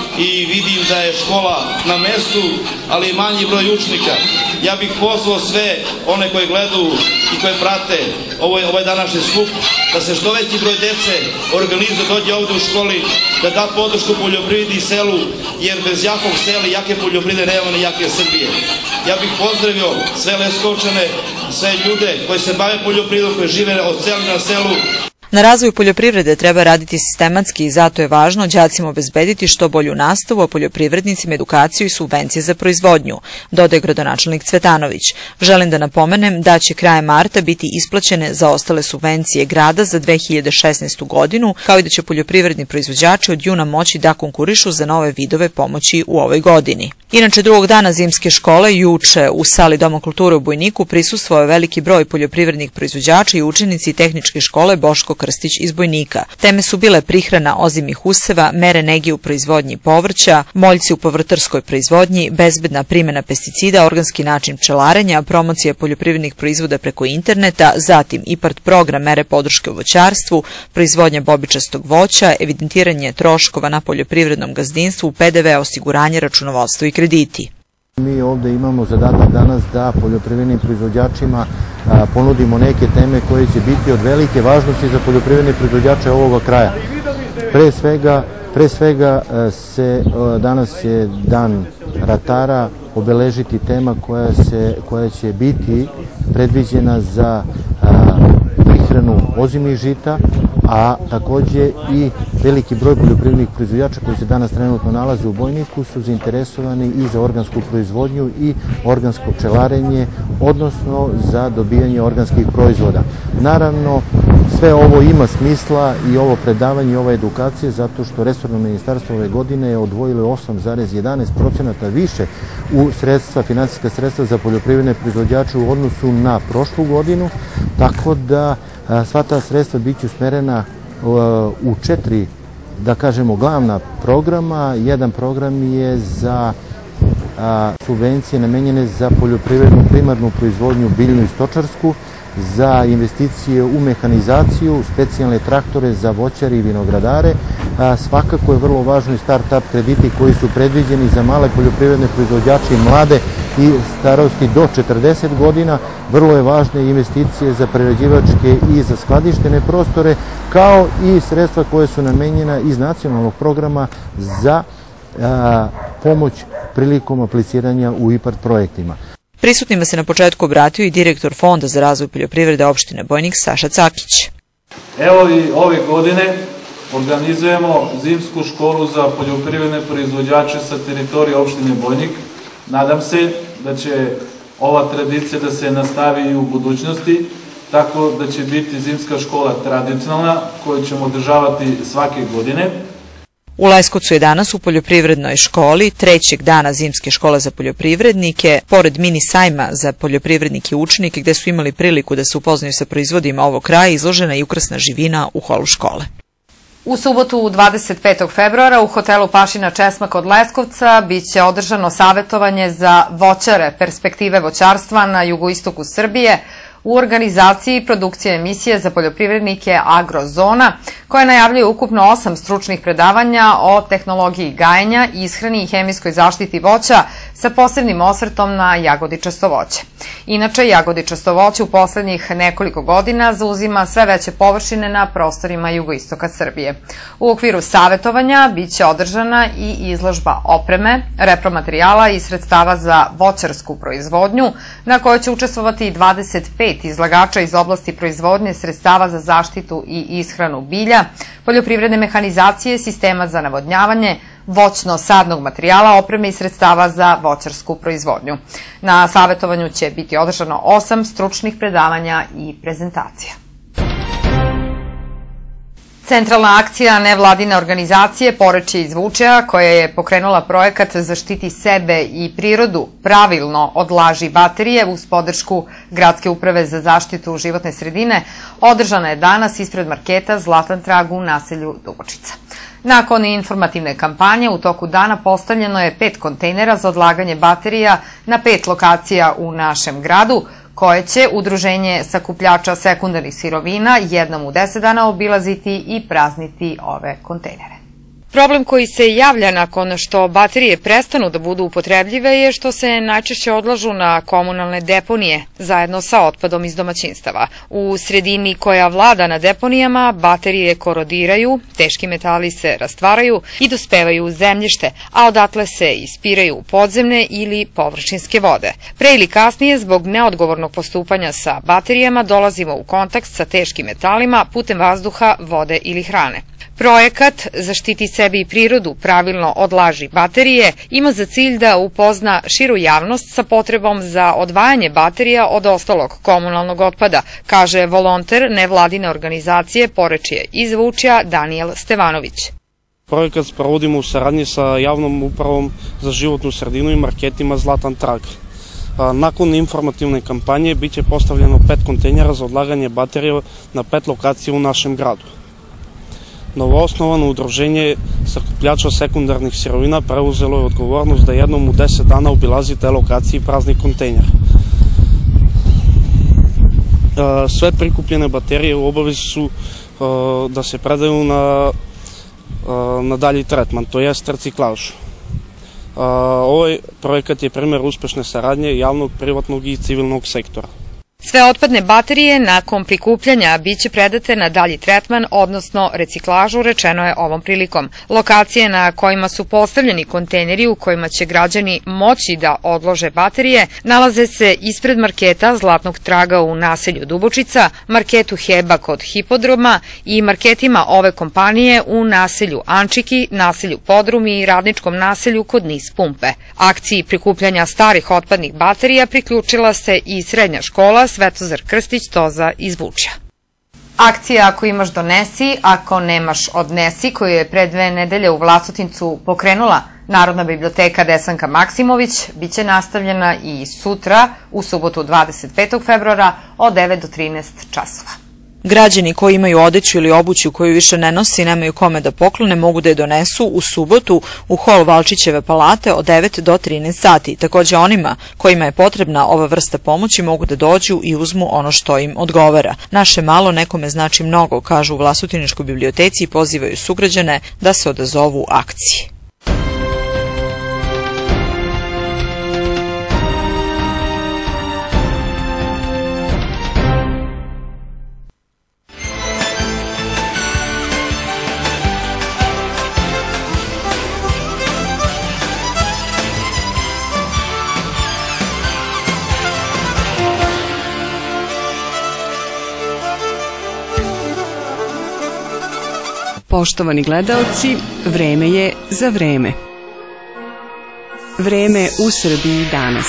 i vidim da je škola na mestu, ali i manji broj učenika. Ja bih pozvao sve one koje gledaju i koje prate ovaj, ovaj današnji skup, da se što veći broj dece organizuje, dođe ovde u školi, da da podršku poljoprivredi i selu, jer bez jakog sela i jake poljoprivrede nema ni jake Srbije. Ja bih pozdravio sve Leskovčane, sve ljude koji se bave poljoprivredom, koji žive od sela na selu. Na razvoju poljoprivrede treba raditi sistematski i zato je važno đacima obezbediti što bolju nastavu, a poljoprivrednicima edukaciju i subvencije za proizvodnju, dodaje gradonačelnik Cvetanović. Želim da napomenem da će krajem marta biti isplaćene zaostale subvencije grada za dve hiljade šesnaestu godinu, kao i da će poljoprivredni proizvođači od juna moći da konkurišu za nove vidove pomoći u ovoj godini. Inače, drugog dana zimske škole, juče u sali Doma kulture u Bojniku prisustvovao je veliki broj poljoprivrednih proizvođača i učenici tehničke škole Boško Krstić iz Bojnika. Teme su bile prihrana ozimih useva, mere nege u proizvodnji povrća, moljci u povrtarskoj proizvodnji, bezbedna primjena pesticida, organski način pčelarenja, promocija poljoprivrednih proizvoda preko interneta, zatim IPART program mere podrške u voćarstvu, proizvodnja bobičastog voća, evidentiranje troškova na poljoprivrednom gazdinstvu, P D V, osiguranje, računovodstvo i krediti. Mi ovde imamo zadatak danas da poljoprivrednim proizvođačima ponudimo neke teme koje će biti od velike važnosti za poljoprivredne proizvođače ovoga kraja. Pre svega, pre svega se, danas je dan ratara, obeležiti tema koja, se, koja će biti predviđena za prihranu ozimih žita, a takođe i veliki broj poljoprivrednih proizvođača koji se danas trenutno nalaze u Bojniku su zainteresovani i za organsku proizvodnju i organsko pčelarenje, odnosno za dobijanje organskih proizvoda. Naravno, sve ovo ima smisla i ovo predavanje i ova edukacija zato što resorno ministarstvo ove godine je odvojilo osam zarez jedanaest procenata više u sredstva, finansijska sredstva za poljoprivredne proizvođače u odnosu na prošlu godinu, tako da sva ta sredstva biće usmerena u četiri, da kažemo, glavna programa. Jedan program je za subvencije namenjene za poljoprivrednu primarnu proizvodnju, biljnu i stočarsku, za investicije u mehanizaciju, specijalne traktore za voćare i vinogradare. Svakako je vrlo važno i start-up krediti koji su predviđeni za male poljoprivredne proizvođače i mlade i starosti do četrdeset godina. Vrlo je važne investicije za prerađivačke i za skladištene prostore, kao i sredstva koje su namenjena iz nacionalnog programa za a, pomoć prilikom apliciranja u IPARD projektima. Prisutnima se na početku obratio i direktor Fonda za razvoj poljoprivrede opštine Bojnik Saša Cakić. Evo i ove godine organizujemo zimsku školu za poljoprivredne proizvođače sa teritorije opštine Bojnik. Nadam se da će ova tradicija da se nastavi i u budućnosti, tako da će biti zimska škola tradicionalna koju ćemo održavati svake godine. U Leskovcu je danas u poljoprivrednoj školi trećeg dana zimske škole za poljoprivrednike, pored mini sajma za poljoprivrednike i učenike gde su imali priliku da se upoznaju sa proizvodima ovog kraja, izložena i ukrasna živina u holu škole. U subotu dvadeset petog februara u hotelu Pašina Česma kod Leskovca biće održano savjetovanje za voćare, perspektive voćarstva na jugoistoku Srbije, u organizaciji i produkcije emisije za poljoprivrednike Agrozona, koja najavljuje ukupno osam stručnih predavanja o tehnologiji gajenja, ishrani i hemijskoj zaštiti voća sa posebnim osvrtom na jagodičasto voće. Inače, jagodičasto voće u poslednjih nekoliko godina zauzima sve veće površine na prostorima jugoistoka Srbije. U okviru savjetovanja biće održana i izložba opreme, repromaterijala i sredstava za voćarsku proizvodnju, na kojoj će učestvovati dvadeset pet izlagača iz oblasti proizvodnje sredstava za zaštitu i ishranu bilja, poljoprivredne mehanizacije, sistema za navodnjavanje, voćno-sadnog materijala, opreme i sredstava za voćarsku proizvodnju. Na savjetovanju će biti održano osam stručnih predavanja i prezentacija. Centralna akcija nevladine organizacije Porečje iz Vučja, koja je pokrenula projekat Zaštiti sebe i prirodu, pravilno odlaži baterije uz podršku Gradske uprave za zaštitu životne sredine, održana je danas ispred marketa Zlatan trag u naselju Dubočica. Nakon informativne kampanje u toku dana postavljeno je pet kontejnera za odlaganje baterija na pet lokacija u našem gradu, koje će Udruženje sakupljača sekundarnih sirovina jednom u deset dana obilaziti i prazniti ove kontejnere. Problem koji se javlja nakon što baterije prestanu da budu upotrebljive je što se najčešće odlažu na komunalne deponije zajedno sa otpadom iz domaćinstava. U sredini koja vlada na deponijama baterije korodiraju, teški metali se rastvaraju i dospevaju u zemljište, a odatle se ispiraju u podzemne ili površinske vode. Pre ili kasnije, zbog neodgovornog postupanja sa baterijama, dolazimo u kontakt sa teškim metalima putem vazduha, vode ili hrane. Projekat Zaštiti sebi i prirodu, pravilno odlaži baterije ima za cilj da upozna širu javnost sa potrebom za odvajanje baterija od ostalog komunalnog otpada, kaže volonter nevladine organizacije Porečje iz Vučja Danijel Stevanović. Projekat sprovodimo u saradnji sa javnom upravom za životnu sredinu i marketima Zlatan trag. Nakon informativne kampanje biće postavljeno pet kontejnera za odlaganje baterija na pet lokacija u našem gradu. Novoosnovano udruženje sakupljača sekundarnih sirovina preuzelo je odgovornost da jednom u deset dana obilazi te lokacije praznih kontejnera. Sve prikupljene baterije u obavezi su da se predaju na, na dalji tretman, to jest reciklažu. Ovaj projekat je primer uspešne saradnje javnog, privatnog i civilnog sektora. Sve otpadne baterije nakon prikupljanja biće predate na dalji tretman, odnosno reciklažu, rečeno je ovom prilikom. Lokacije na kojima su postavljeni kontejneri u kojima će građani moći da odlože baterije nalaze se ispred marketa Zlatnog traga u naselju Dubočica, marketu Heba kod Hipodroma i marketima ove kompanije u naselju Ančiki, naselju Podrum i radničkom naselju kod Niz pumpe. Akciji prikupljanja starih otpadnih baterija priključila se i srednja škola Svetozar Krstić Toza iz Vučja. Akcija Ako imaš donesi, ako nemaš odnesi, koju je pre dve nedelje u Vlasotincu pokrenula Narodna biblioteka Desanka Maksimović, biće nastavljena i sutra, u subotu dvadeset petog februara od devet do trinaest časova. Građani koji imaju odeću ili obuću koju više ne nosi i nemaju kome da poklone mogu da je donesu u subotu u hol Valčićeve palate od devet do trinaest sati. Takođe onima kojima je potrebna ova vrsta pomoći mogu da dođu i uzmu ono što im odgovara. Naše malo nekome znači mnogo, kažu u Vlasutiničkoj biblioteci i pozivaju sugrađane da se odazovu akciji. Poštovani gledaoci, vreme je za vreme. Vreme u Srbiji danas.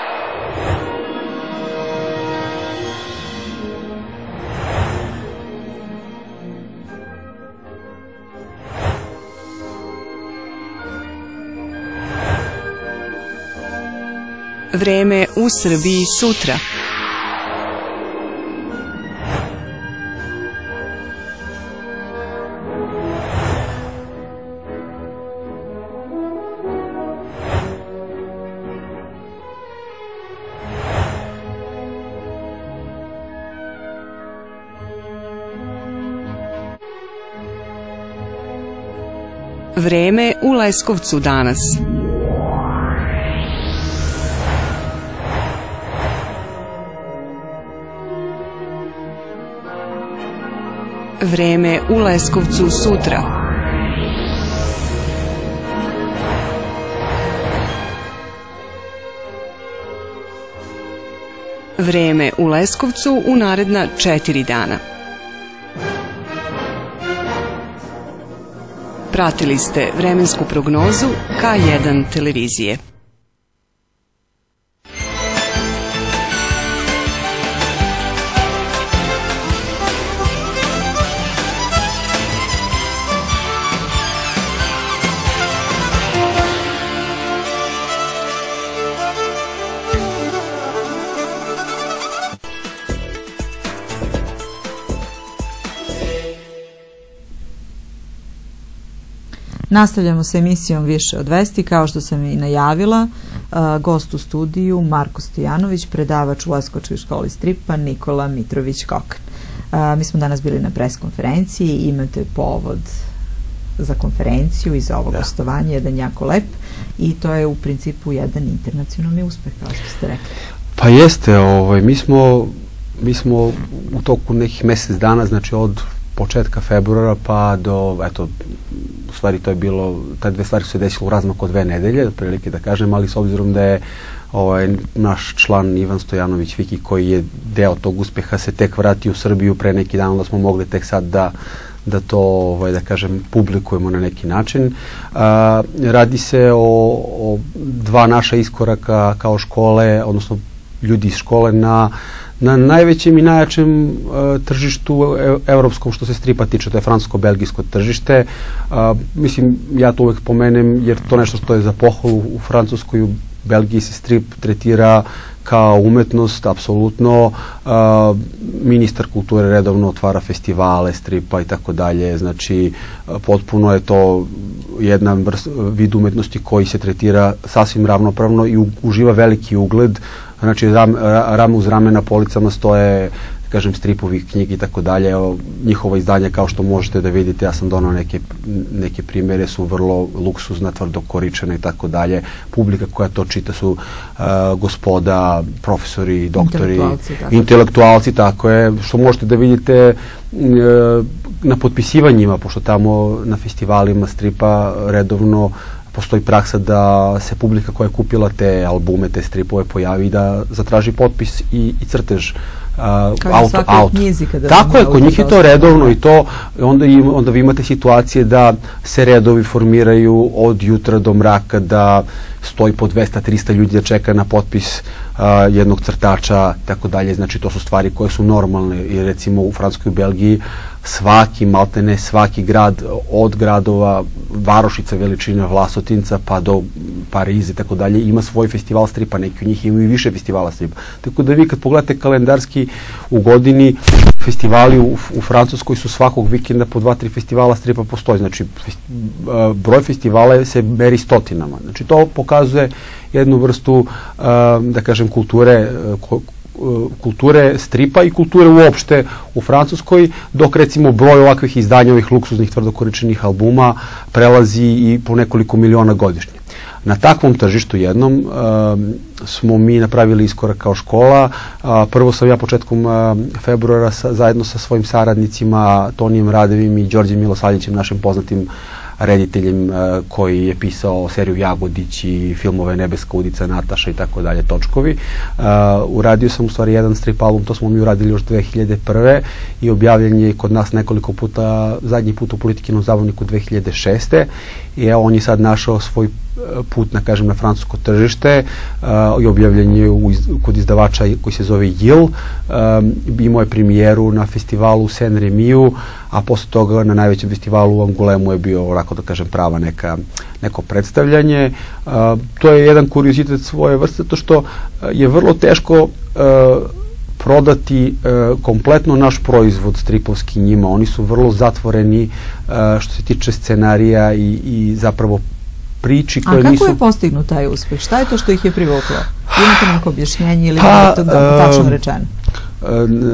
Vreme u Srbiji sutra. Vreme u Leskovcu danas. Vreme u Leskovcu sutra. Vreme u Leskovcu u naredna četiri dana. Pratili ste vremensku prognozu K jedan televizije. Nastavljamo sa emisijom Više od vesti. Kao što sam i najavila, gost u studiju Marko Stojanović, predavač u Leskovačkoj školi stripa Nikola Mitrović-Kokan. Mi smo danas bili na preskonferenciji, imate povod za konferenciju i za ovo gostovanje, jedan jako lep, i to je u principu jedan internacionalni uspeh, kao što ste rekli. Pa jeste, ovaj, mi smo, mi smo u toku nekih mjesec dana, znači od početka februara pa do, eto, u stvari to je bilo, te dve stvari su se desile u razmaku od dve nedelje, prilike da kažem, ali s obzirom da je ovaj, naš član Ivan Stojanović Viki, koji je deo tog uspeha, se tek vratio u Srbiju pre neki dan, onda smo mogli tek sad da da to, ovaj, da kažem, publikujemo na neki način. A, radi se o, o dva naša iskoraka kao škole, odnosno ljudi iz škole na na najvećem i najjačem uh, tržištu evropskom što se stripa tiče, to je francusko-belgijsko tržište. Uh, mislim, ja to uvek pomenem jer to nešto što je za pohvalu. U Francuskoj i u Belgiji se strip tretira kao umetnost, apsolutno. Uh, ministar kulture redovno otvara festivale stripa i tako dalje, znači uh, potpuno je to jedna vrst, vid umetnosti koji se tretira sasvim ravnopravno i u, uživa veliki ugled. Znači, ram, rame uz rame na policama stoje, kažem, stripovi, knjige i tako dalje. Njihova izdanja, kao što možete da vidite, ja sam donao neke, neke primjere, su vrlo luksuzna, tvrdo koričena i tako dalje. Publika koja to čita su uh, gospoda, profesori, doktori, intelektualci, tako, intelektualci, tako je, što možete da vidite uh, na potpisivanjima, pošto tamo na festivalima stripa redovno postoji praksa da se publika koja je kupila te albume, te stripove pojavi da zatraži potpis i, i crtež. Uh, auto, auto. Tako je, kod njih je to redovno i to onda, im, onda vi imate situacije da se redovi formiraju od jutra do mraka, da stoji po dvesta trista ljudi da čeka na potpis uh, jednog crtača, tako dalje. Znači to su stvari koje su normalne i recimo u Francuskoj i Belgiji svaki, maltene svaki grad od gradova varošica veličine Vlasotinca pa do Pariza i tako dalje ima svoj festival stripa, neki od njih imaju i više festivala stripa. Tako da vi kad pogledate kalendarski u godini, festivali u, u Francuskoj su svakog vikenda po dva, tri festivala stripa postoji. Znači broj festivala se meri stotinama. Znači to pokazuje jednu vrstu, da kažem, kulture kulture stripa i kulture uopšte u Francuskoj, dok recimo broj ovakvih izdanja, ovih luksuznih tvrdokoričenih albuma prelazi i po nekoliko miliona godišnje. Na takvom tržištu jednom uh, smo mi napravili iskorak kao škola. Uh, prvo sam ja početkom uh, februara sa, zajedno sa svojim saradnicima Tonijem Radevim i Đorđem Milosavljevićem, našim poznatim uh, rediteljem koji je pisao seriju Jagodić i filmove Nebeska udica, Nataša i tako dalje, Točkovi. Uradio sam u stvari jedan strip album, to smo mi uradili još dve hiljade prve i objavljen je kod nas nekoliko puta, zadnji put u Politikinom zabavniku dve hiljade šeste. I evo, on je sad našao svoj put, na kažem, na francusko tržište uh, i objavljen je u, kod izdavača koji se zove Yil. Um, imao je premijeru na festivalu u Saint-Rémy-u, a posle toga na najvećem festivalu u Angulemu je bio, onako da kažem, prava neka, neko predstavljanje. Uh, to je jedan kuriozitet svoje vrste, to što je vrlo teško uh, prodati uh, kompletno naš proizvod stripovski njima. Oni su vrlo zatvoreni uh, što se tiče scenarija i, i zapravo priči koje nisu... A kako je postignut taj uspeh? Šta je to što ih je privuklo? Imate neko objašnjenje ili pa, je to tačno rečeno? Uh,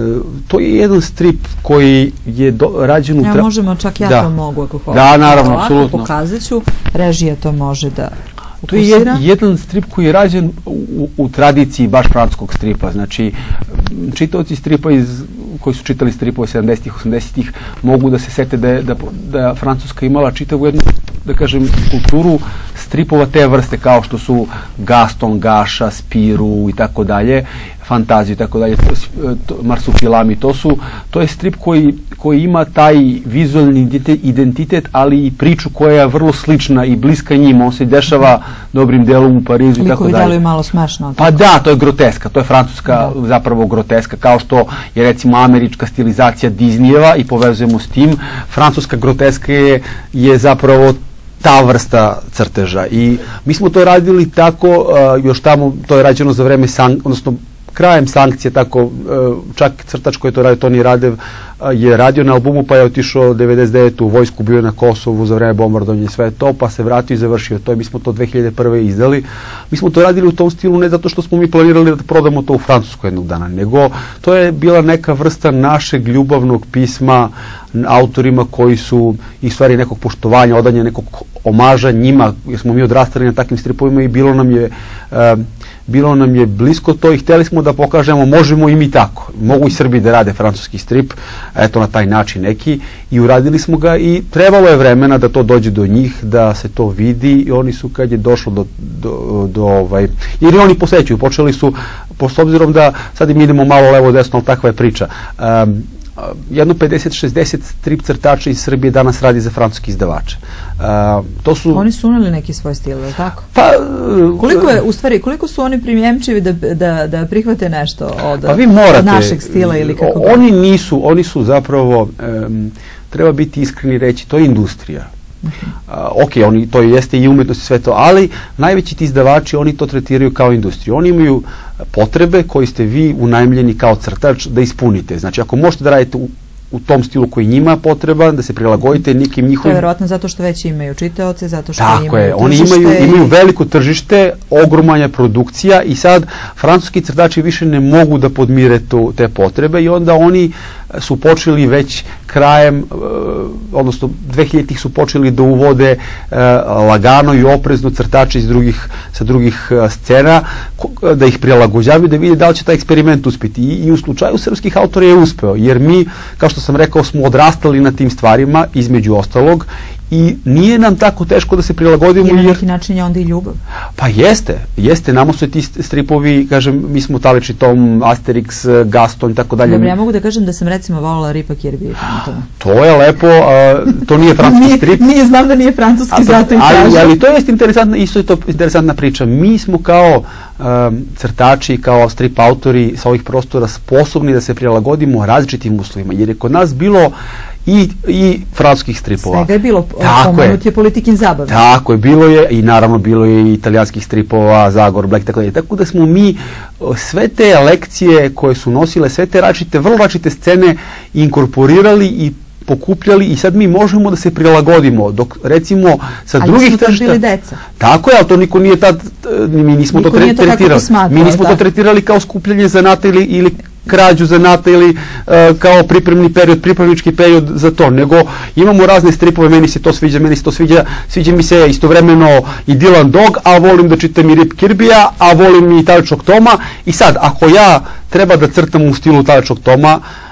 to je jedan strip koji je do, rađen u... Ja, možemo, čak ja da. to mogu ako hoću. Da, naravno, apsolutno. Pokazat ću, režija to može da... To je jed, jedan strip koji je rađen u, u tradiciji baš francuskog stripa. Znači, čitaoci stripa iz, koji su čitali stripove sedamdesetih, osamdesetih mogu da se sete da je da, da Francuska imala čitavu jednu, da kažem, kulturu stripova te vrste, kao što su Gaston, Gaša, Spiru i tako dalje, Fantaziju i tako dalje, Marsupilami. To su, to je strip koji, koji ima taj vizualni identitet, ali i priču koja je vrlo slična i bliska njima. On se dešava dobrim delom u Parizu i tako dalje. Koji deluju malo smešno. Pa da, to je groteska, to je francuska da. zapravo groteska, kao što je recimo američka stilizacija Disneyeva i povezujemo s tim. Francuska groteska je, je zapravo ta vrsta crteža i mi smo to radili tako, uh, još tamo, to je rađeno za vreme, san, odnosno krajem sankcije, tako, uh, čak crtač koji je to radio, Toni Radev, uh, je radio na albumu, pa je otišao devedeset devete u vojsku, bio na Kosovu za vreme bombardovanja i sve to, pa se vratio i završio to i mi smo to dve hiljade prve izdali. Mi smo to radili u tom stilu ne zato što smo mi planirali da prodamo to u Francusku jednog dana, nego to je bila neka vrsta našeg ljubavnog pisma autorima koji su i stvari nekog poštovanja, odanja nekog omaža njima, jer smo mi odrastali na takvim stripovima i bilo nam je uh, bilo nam je blisko to i hteli smo da pokažemo možemo i mi tako, mogu i Srbi da rade francuski strip, eto na taj način neki, i uradili smo ga i trebalo je vremena da to dođe do njih, da se to vidi i oni su kad je došlo do, do, do ovaj, jer i oni posećuju, počeli su, s obzirom da sad im idemo malo levo desno, ali takva je priča. Um, jedno pedeset šezdeset strip crtača iz Srbije danas radi za francuski izdavače. Uh, to su... Oni su uneli neki svoj stil, je tako? Pa, uh, koliko je, u stvari, koliko su oni primjemčivi da, da, da prihvate nešto od, pa vi morate, od našeg stila ili kako? Oni nisu, oni su zapravo, um, treba biti iskreni reći, to je industrija. Uh, ok, oni, to jeste i umetnost i sve to, ali najveći ti izdavači, oni to tretiraju kao industriju. Oni imaju potrebe koji ste vi unajmljeni kao crtač da ispunite. Znači, ako možete da radite u, u tom stilu koji njima potreban, da se prilagodite nekim njihovim... To je vjerojatno zato što već imaju čitaoce, zato što tako imaju je, oni imaju, imaju veliko tržište, ogromna produkcija i sad francuski crtači više ne mogu da podmire tu, te potrebe i onda oni su počeli već krajem, odnosno dve hiljaditih su počeli da uvode uh, lagano i oprezno crtače iz drugih, sa drugih uh, scena, da ih prilagođavaju, da vide da li će taj eksperiment uspjeti. I, i u slučaju srpskih autora je uspeo, jer mi, kao što sam rekao, smo odrastali na tim stvarima, između ostalog, i nije nam tako teško da se prilagodimo. I na neki način je onda i ljubav. Pa jeste, jeste, nama su ti stripovi, kažem, mi smo Taleči Tom, Asterix, Gaston i tako dalje. Dobro, ja mogu da kažem da sam recimo volila Ripa Kirby. To je lepo, a, to nije francuski strip. Nije, znam da nije francuski, zato i ali, kažem. Ali to je interesantna, isto je to interesantna priča. Mi smo kao um, crtači, kao strip autori sa ovih prostora sposobni da se prilagodimo različitim uslovima, jer je kod nas bilo i, i francuskih stripova. Svega je bilo, pomenut je Politikin zabav. Tako je, bilo je i naravno bilo je i italijanskih stripova, Zagor, Black, tako da je. Tako da smo mi sve te lekcije koje su nosile, sve te različite, vrlo različite scene inkorporirali i pokupljali i sad mi možemo da se prilagodimo, dok recimo sa ali drugih tržišta... Ali bili deca. Tako je, ali to niko nije tad, mi nismo niko to tre, tretirali. Smatrao, mi nismo da. to tretirali kao skupljanje zanata ili, ili krađu zanata ili uh, kao pripremni period, pripravnički period za to, nego imamo razne stripove, meni se to sviđa, meni se to sviđa, sviđa mi se istovremeno i Dylan Dog, a volim da čitam i Rip Kirbija, a volim i Taličnog Toma i sad, ako ja treba da crtam u stilu Taličnog Toma,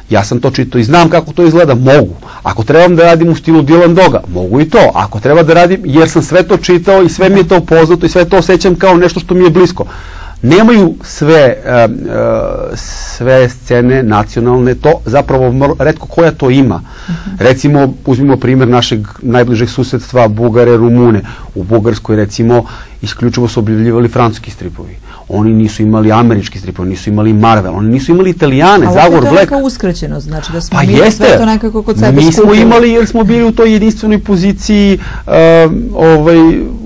Ja sam to čitao i znam kako to izgleda, mogu. Ako trebam da radim u stilu Dylan Doga, mogu i to. Ako treba da radim, jer sam sve to čitao i sve mi je to poznato i sve to osjećam kao nešto što mi je blisko. Nemaju sve, uh, uh, sve scene nacionalne, to zapravo retko koja to ima. Uh-huh. Recimo, uzmimo primjer našeg najbližeg susedstva, Bugare, Rumune. U Bugarskoj, recimo, isključivo su objavljivali francuski stripovi. Oni nisu imali američki stripovi, nisu imali Marvel, oni nisu imali Italijane, Zagor, Black. Ali opet to je neka uskraćenost, znači da smo pa mi jeste. Sve to nekako kod sebe skupili. Mi smo skupili. imali jer smo bili u toj jedinstvenoj poziciji uh, ovaj,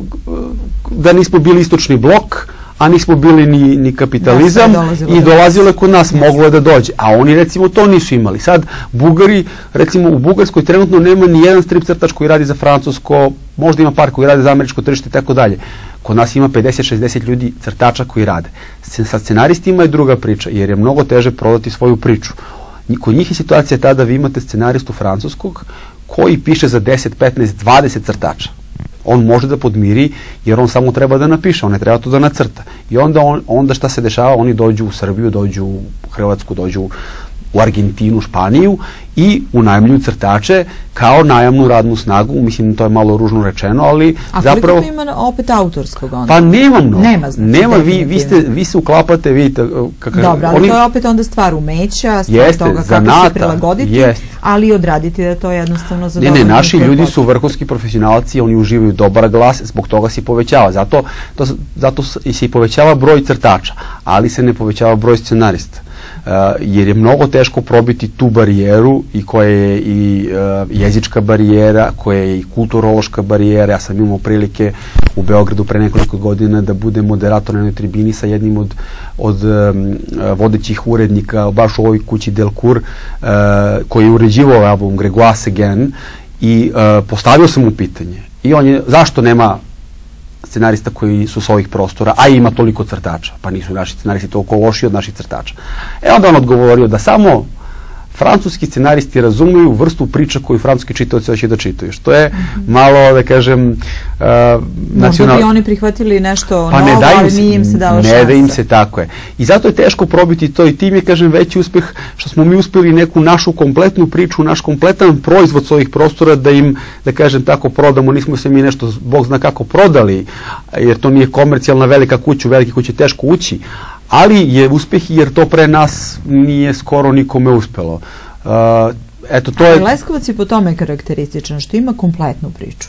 da nismo bili istočni blok, a nismo bili ni, ni kapitalizam da, i dolazilo je kod nas, moglo je da dođe. A oni recimo to nisu imali. Sad Bugari, recimo u Bugarskoj trenutno nema ni jedan strip crtač koji radi za francusko, možda ima par koji radi za američko tržište i tako dalje. Kod nas ima pedeset šezdeset ljudi crtača koji rade. Sa scenaristima je druga priča, jer je mnogo teže prodati svoju priču. Kod njih je situacija ta da vi imate scenaristu francuskog koji piše za deset, petnaest, dvadeset crtača. On može da podmiri jer on samo treba da napiše, on ne treba to da nacrta. I onda, on, onda šta se dešava? Oni dođu u Srbiju, dođu u Hrvatsku, dođu u Argentinu, Španiju i unajmljuju crtače kao najamnu radnu snagu. Mislim, to je malo ružno rečeno, ali a zapravo... A koliko ima opet autorskog onda? Pa nema mnogo. Nema, znači, nema vi, vi, ste, vi se uklapate, vidite... Kakav, dobro, ali oni... to je opet onda stvar umeća, stvar jeste, toga kako zanata, se prilagoditi, jeste. Ali i odraditi da to jednostavno za Ne, ne, naši ljudi su vrhunski profesionalci, oni uživaju dobar glas, zbog toga se povećava. Zato, to, zato se i povećava broj crtača, ali se ne povećava broj scenarista. Uh, jer je mnogo teško probiti tu barijeru i koja je i uh, jezička barijera, koja je i kulturološka barijera. Ja sam imao prilike u Beogradu pre nekoliko godina da bude moderator na jednoj tribini sa jednim od, od um, vodećih urednika baš u ovoj kući Delcour, uh, koji je uređivao ovaj album Gregoire Again i uh, postavio sam mu pitanje i on je, zašto nema scenarista koji su s ovih prostora, a ima toliko crtača, pa nisu naši scenaristi toliko loši od naših crtača. E onda on odgovorio da samo francuski scenaristi razumeju vrstu priča koju francuski čitaoci hoće da čitaju, što je mm-hmm. malo, da kažem, uh, nacional... Možda bi oni prihvatili nešto pa novo, ali se, nije im se dalo šansa. Ne da im se, tako je. I zato je teško probiti to i tim je, kažem, veći uspeh što smo mi uspeli neku našu kompletnu priču, naš kompletan proizvod s ovih prostora da im, da kažem, tako prodamo. Nismo se mi nešto, Bog zna kako, prodali, jer to nije komercijalna velika kuća, u velike kuće teško ući, ali je uspeh jer to pre nas nije skoro nikome uspelo. Uh, eto, to je... Leskovac je po tome karakterističan, što ima kompletnu priču.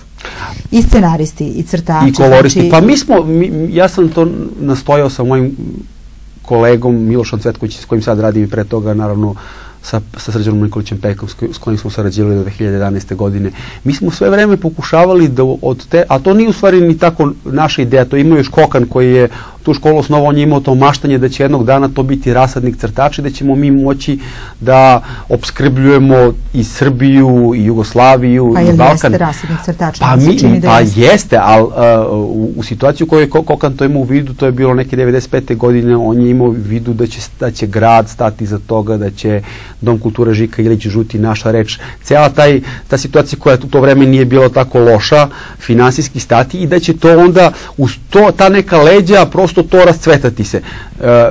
I scenaristi, i crtači. I koloristi. Znači... Pa mi smo, mi, ja sam to nastojao sa mojim kolegom Milošom Cvetkovićem, s kojim sad radim i pre toga, naravno, sa, sa Srđanom Nikolićem Pekom, s, koj, s kojim smo sarađivali do dve hiljade jedanaeste. godine. Mi smo sve vreme pokušavali da od te, a to nije u stvari ni tako naša ideja, to imao još Kokan koji je tu školu osnovao, on je imao to maštanje da će jednog dana to biti rasadnik crtača, da ćemo mi moći da opskrbljujemo i Srbiju, i Jugoslaviju, pa i Balkan. Pa jeste rasadnik crtača? Pa, mi, pa jeste, jeste ali uh, u, u situaciju koju je Kokan to imao u vidu, to je bilo neke devedeset pete. godine, on je imao u vidu da će, da će grad stati za toga, da će Dom kulture Žika Ilić Žuti, naša reč, cela taj, ta situacija koja u to vreme nije bila tako loša, finansijski stati i da će to onda uz to, ta neka leđa prosto to rascvetati se. E,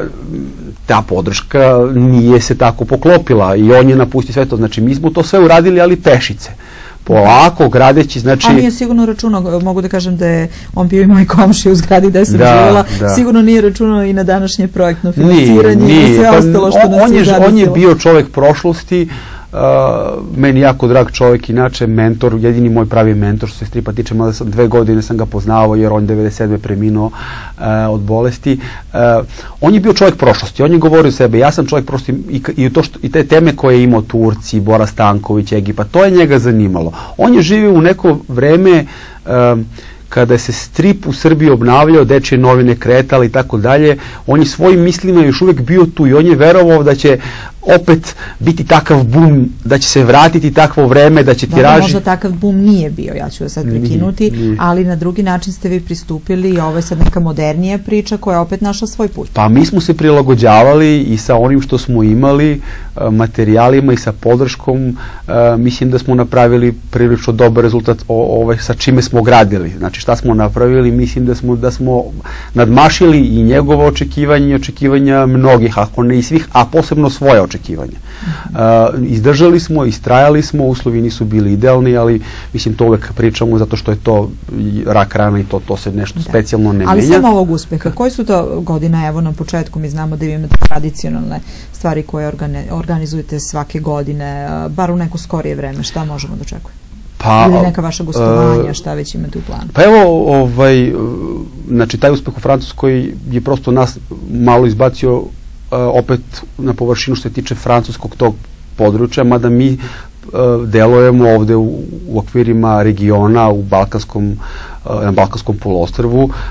ta podrška nije se tako poklopila i on je napustio sve to. Znači, mi smo to sve uradili, ali pešice. Polako, gradeći, znači... A nije sigurno računao, mogu da kažem da je on bio i moj komšija u zgradi gde sam da, živjela, da. Sigurno nije računao i na današnje projektno financiranje nije, nije. i sve pa, ostalo što on, nas on je, je zadesilo. On je bio čovjek prošlosti, Uh, meni jako drag čovjek, inače mentor, jedini moj pravi mentor što se stripa tiče, mada sam dve godine sam ga poznavao jer on devedeset sedme preminuo uh, od bolesti. Uh, on je bio čovjek prošlosti, on je govorio sebe, ja sam čovjek prošlosti i, i, to što, i te teme koje je imao Turci, Bora Stanković, Egipat, to je njega zanimalo. On je živio u neko vreme uh, kada se strip u Srbiji obnavljao, dečje novine kretali i tako dalje, on je svojim mislima još uvijek bio tu i on je verovao da će opet biti takav bum, da će se vratiti takvo vreme, da će tiraži... Da, možda takav bum nije bio, ja ću ga sad prekinuti, nije, nije. Ali na drugi način ste vi pristupili i ovo je sad neka modernija priča koja je opet našla svoj put. Pa mi smo se prilagođavali i sa onim što smo imali, materijalima i sa podrškom, mislim da smo napravili prilično dobar rezultat ovaj, sa čime smo gradili. Znači šta smo napravili, mislim da smo, da smo nadmašili i njegovo očekivanje i očekivanja mnogih, ako ne i svih, a posebno svoje očekivanje. očekivanja. Uh, izdržali smo, istrajali smo, uslovi nisu bili idealni, ali mislim to uvek pričamo zato što je to rak rana i to, to se nešto specijalno ne menja. Ali sem ovog uspeha, koji su to godine, evo na početku mi znamo da vi imate tradicionalne stvari koje organizujete svake godine, bar u neko skorije vreme, šta možemo da očekujemo? Pa, ili neka vaša gostovanja, šta već imate u planu? Pa evo, ovaj, znači taj uspeh u Francuskoj je prosto nas malo izbacio uh, opet na površinu što se tiče francuskog tog područja, mada mi uh, delujemo ovde u, u okvirima regiona u Balkanskom, uh, na Balkanskom poluostrvu uh,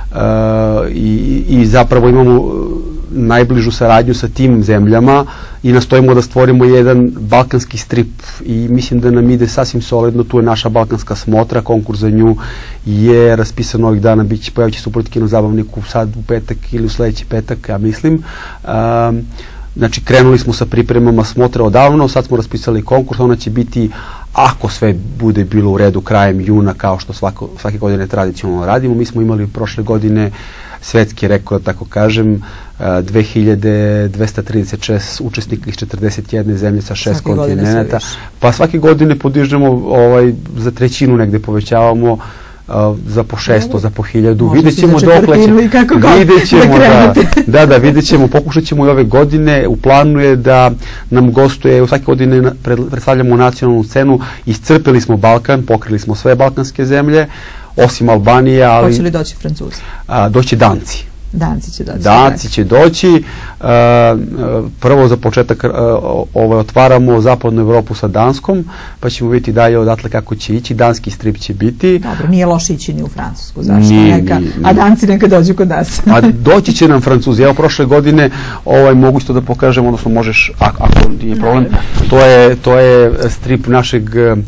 i, i zapravo imamo najbližu saradnju sa tim zemljama i nastojimo da stvorimo jedan balkanski strip i mislim da nam ide sasvim solidno. Tu je naša balkanska smotra, konkurs za nju je raspisan ovih dana, bit će, pojavit će se u Politikinom zabavniku sad u petak ili u sledeći petak, ja mislim. Um, znači krenuli smo sa pripremama smotre odavno, sad smo raspisali konkurs, ona će biti, ako sve bude bilo u redu, krajem juna, kao što svako, svake godine tradicionalno radimo. Mi smo imali prošle godine svetski rekord, tako kažem, dve hiljade dvesta trideset šest učesnika iz četrdeset jedne zemlje sa šest kontinenta. Pa svake godine podižemo ovaj, za trećinu negde povećavamo, uh, za po šesto, za po hiljadu. Vidjet ćemo dokle će. Vidjet ćemo, da, da, da, vidjet ćemo, pokušat ćemo i ove godine. U planu je da nam gostuje, u svake godine predstavljamo nacionalnu scenu, iscrpili smo Balkan, pokrili smo sve balkanske zemlje, osim Albanije, ali... Hoće li doći Francuzi? A, doći Danci. Danci će doći. Danci će doći. Uh, prvo za početak uh, ovaj, otvaramo zapadnu Evropu sa Danskom, pa ćemo vidjeti dalje odatle kako će ići. Danski strip će biti. Dobro, nije loše ići ni u Francusku, zašto? Nije, neka, nije, a Danci neka dođu kod nas. A doći će nam Francuzi. Evo, prošle godine ovaj, mogu to da pokažem, odnosno možeš, ako, ako nije problem, to je, to je strip našeg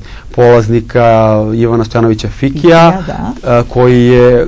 polaznika Ivana Stojanovića Fikija, da. koji je...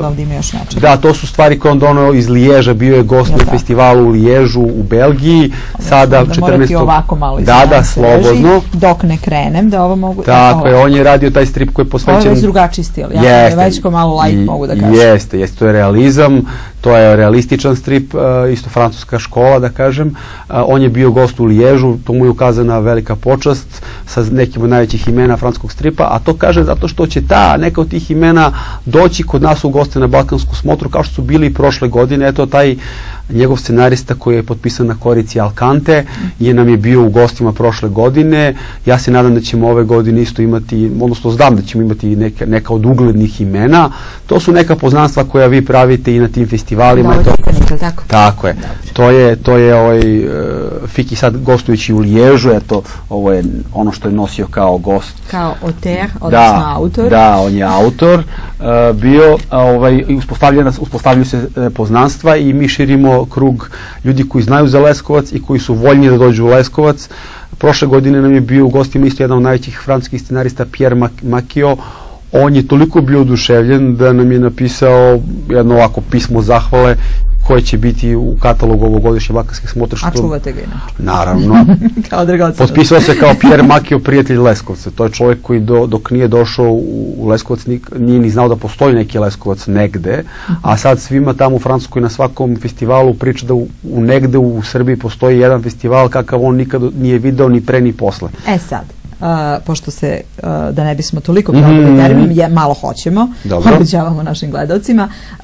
Uh, da, to su stvari koje on donao iz Liježa, bio je gost na festivalu u Liježu u Belgiji, sada da četrnaestog ovako malo da, da, slobodno. Dok ne krenem, da ovo mogu... Tako je, on je radio taj strip koji je posvećen... Ovo je već drugačiji stil, ja je već ko malo light, mogu da kažem. Jeste, jeste, to je realizam, to je realističan strip, isto francuska škola, da kažem. On je bio gost u Liježu, to mu je ukazana velika počast sa nekim od najvećih imena francuskog stripa, a to kaže zato što će ta, neka od tih imena doći kod nas u goste na Balkansku smotru, kao što su bili i prošle godine. Eto, taj njegov scenarista koji je potpisan na korici Alcante je nam je bio u gostima prošle godine. Ja se nadam da ćemo ove godine isto imati, odnosno znam da ćemo imati neka, neka od uglednih imena. To su neka poznanstva koja vi pravite i na tim festivalima. Da, to, tako. Tako je. To je, to je ovaj, uh, Fiki sad gostujući u Liježu, eto, ovo je ono što je nosio kao gost. Kao auteur, odnosno da, autor. Da, on je autor uh, bio, ovaj, uspostavljaju se uh, poznanstva i mi širimo krug ljudi koji znaju za Leskovac i koji su voljni da dođu u Leskovac. Prošle godine nam je bio u gostima isto jedan od najvećih francuskih scenarista Pierre Makio. On je toliko bio oduševljen da nam je napisao jedno ovako pismo zahvale koje će biti u katalogu ovogodišnje balkanske smotre. A čuvate ga inače? Naravno. Kao dragoceno. Potpisao se kao Pierre Makio, prijatelj Leskovca. To je čovjek koji do, dok nije došao u Leskovac nije ni znao da postoji neki Leskovac negde, a sad svima tamo u Francuskoj na svakom festivalu priča da u, u negde u Srbiji postoji jedan festival kakav on nikad nije video ni pre ni posle. E sad, Uh, pošto se, uh, da ne bismo toliko probali termin, je, malo hoćemo, obećavamo našim gledalcima, uh,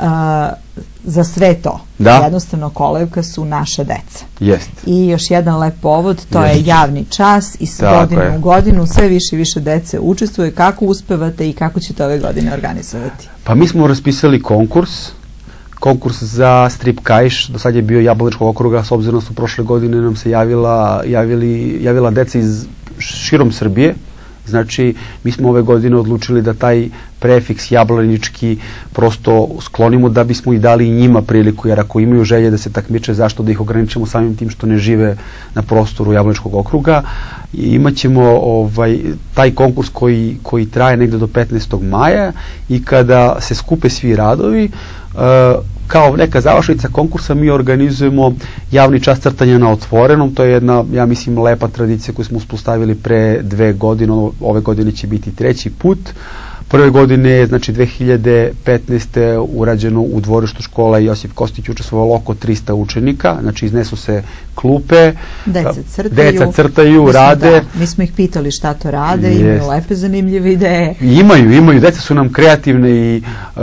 za sve to, da. Jednostavno kolevka su naša deca. Jest. I još jedan lep povod, to Jest. je javni čas i s godinu u godinu sve više i više dece učestvuje. Kako uspevate i kako ćete ove godine organizovati? Pa mi smo raspisali konkurs, konkurs za strip kaiš, do sad je bio Jablaničkog okruga, s obzirom su prošle godine nam se javila, javili, javila deca iz širom Srbije. Znači, mi smo ove godine odlučili da taj prefiks jablanički prosto sklonimo da bismo i dali njima priliku, jer ako imaju želje da se takmiče, zašto da ih ograničimo samim tim što ne žive na prostoru Jablaničkog okruga. I imaćemo ovaj, taj konkurs koji, koji traje negde do petnaestog maja i kada se skupe svi radovi, uh, kao neka završnica konkursa mi organizujemo javni čas crtanja na otvorenom. To je jedna, ja mislim, lepa tradicija koju smo uspostavili pre dve godine, ove godine će biti treći put. Prve godine je, znači dve hiljade petnaeste. urađeno u dvorištu škola Josip Kostić, učestvovalo oko trista učenika, znači iznesu se klupe, deca crtaju, deca crtaju mi rade. Da, mi smo ih pitali šta to rade, yes. Imaju lepe zanimljive ideje. Imaju, imaju, deca su nam kreativne i uh,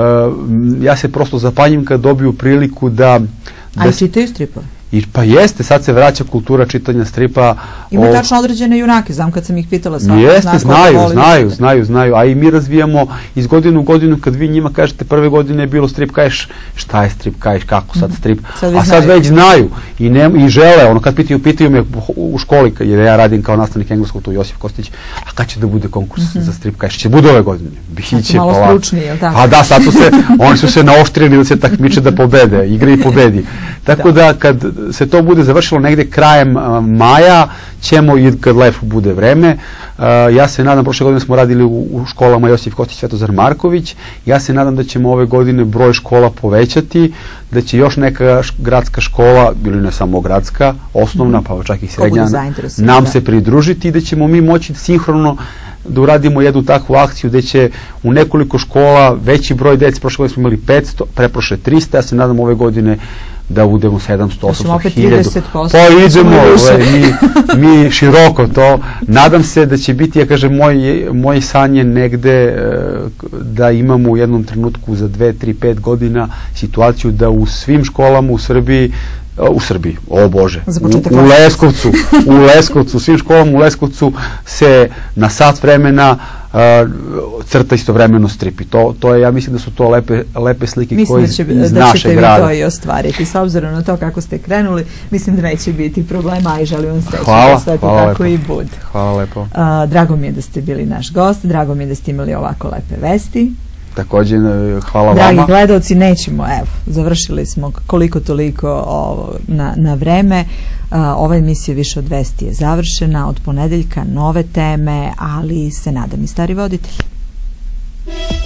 ja se prosto zapanjim kad dobiju priliku da... A da čitaju stripove? I, pa jeste, sad se vraća kultura čitanja stripa. Ima tačno određene junake, znam kad sam ih pitala svako. Jeste, znaju, znaju, znaju, znaju, a i mi razvijamo iz godine u godinu, kad vi njima kažete prve godine je bilo strip, kažeš šta je strip, kažeš kako sad strip, sad a sad već znaju i, ne, i žele, ono kad pitaju, pitaju me u školi, jer ja radim kao nastavnik engleskog, tu Josip Kostić, a kad će da bude konkurs mm -hmm. za strip, kažeš će bude ove godine, biće malo pa stručniji, je li tako? A da, sad su se, oni su se naoštrili da se takmiče da pobede, igre i pobedi, tako da, da kad se to bude završilo negde krajem uh, maja, ćemo i kad lepo bude vreme. Uh, ja se nadam, prošle godine smo radili u, u školama Josip Kostić, Svetozar Marković, ja se nadam da ćemo ove godine broj škola povećati, da će još neka gradska škola, ili ne samo gradska, osnovna, mm. pa čak i srednja, nam da. se pridružiti i da ćemo mi moći sinhrono da uradimo jednu takvu akciju gde će u nekoliko škola veći broj dece, prošle godine smo imali petsto, preprošle trista, ja se nadam ove godine da budemo sedamsto, osamsto, hiljadu. Pa idemo, mi, mi široko to. Nadam se da će biti, ja kažem, moj, moj san je negde da imamo u jednom trenutku za dve, tri, pet godina situaciju da u svim školama u Srbiji u Srbiji, o Bože, u, u Leskovcu, u Leskovcu, u svim školama u Leskovcu se na sat vremena uh, crta istovremeno strip i to, to je, ja mislim da su to lepe, lepe slike mislim koje da će, iz da našeg grada. Mislim da ćete vi to i ostvariti, s obzirom na to kako ste krenuli, mislim da neće biti problema, a i želim vam sreću hvala, da sve to hvala tako lepo. i bude. Hvala lepo. Uh, drago mi je da ste bili naš gost, drago mi je da ste imali ovako lepe vesti. Takođe, hvala Dragi vama. Dragi gledalci, nećemo, evo, završili smo koliko toliko ovo, na, na vreme. Uh, ova emisija Više od vesti je završena, od ponedeljka nove teme, ali se nadam i stari voditelj.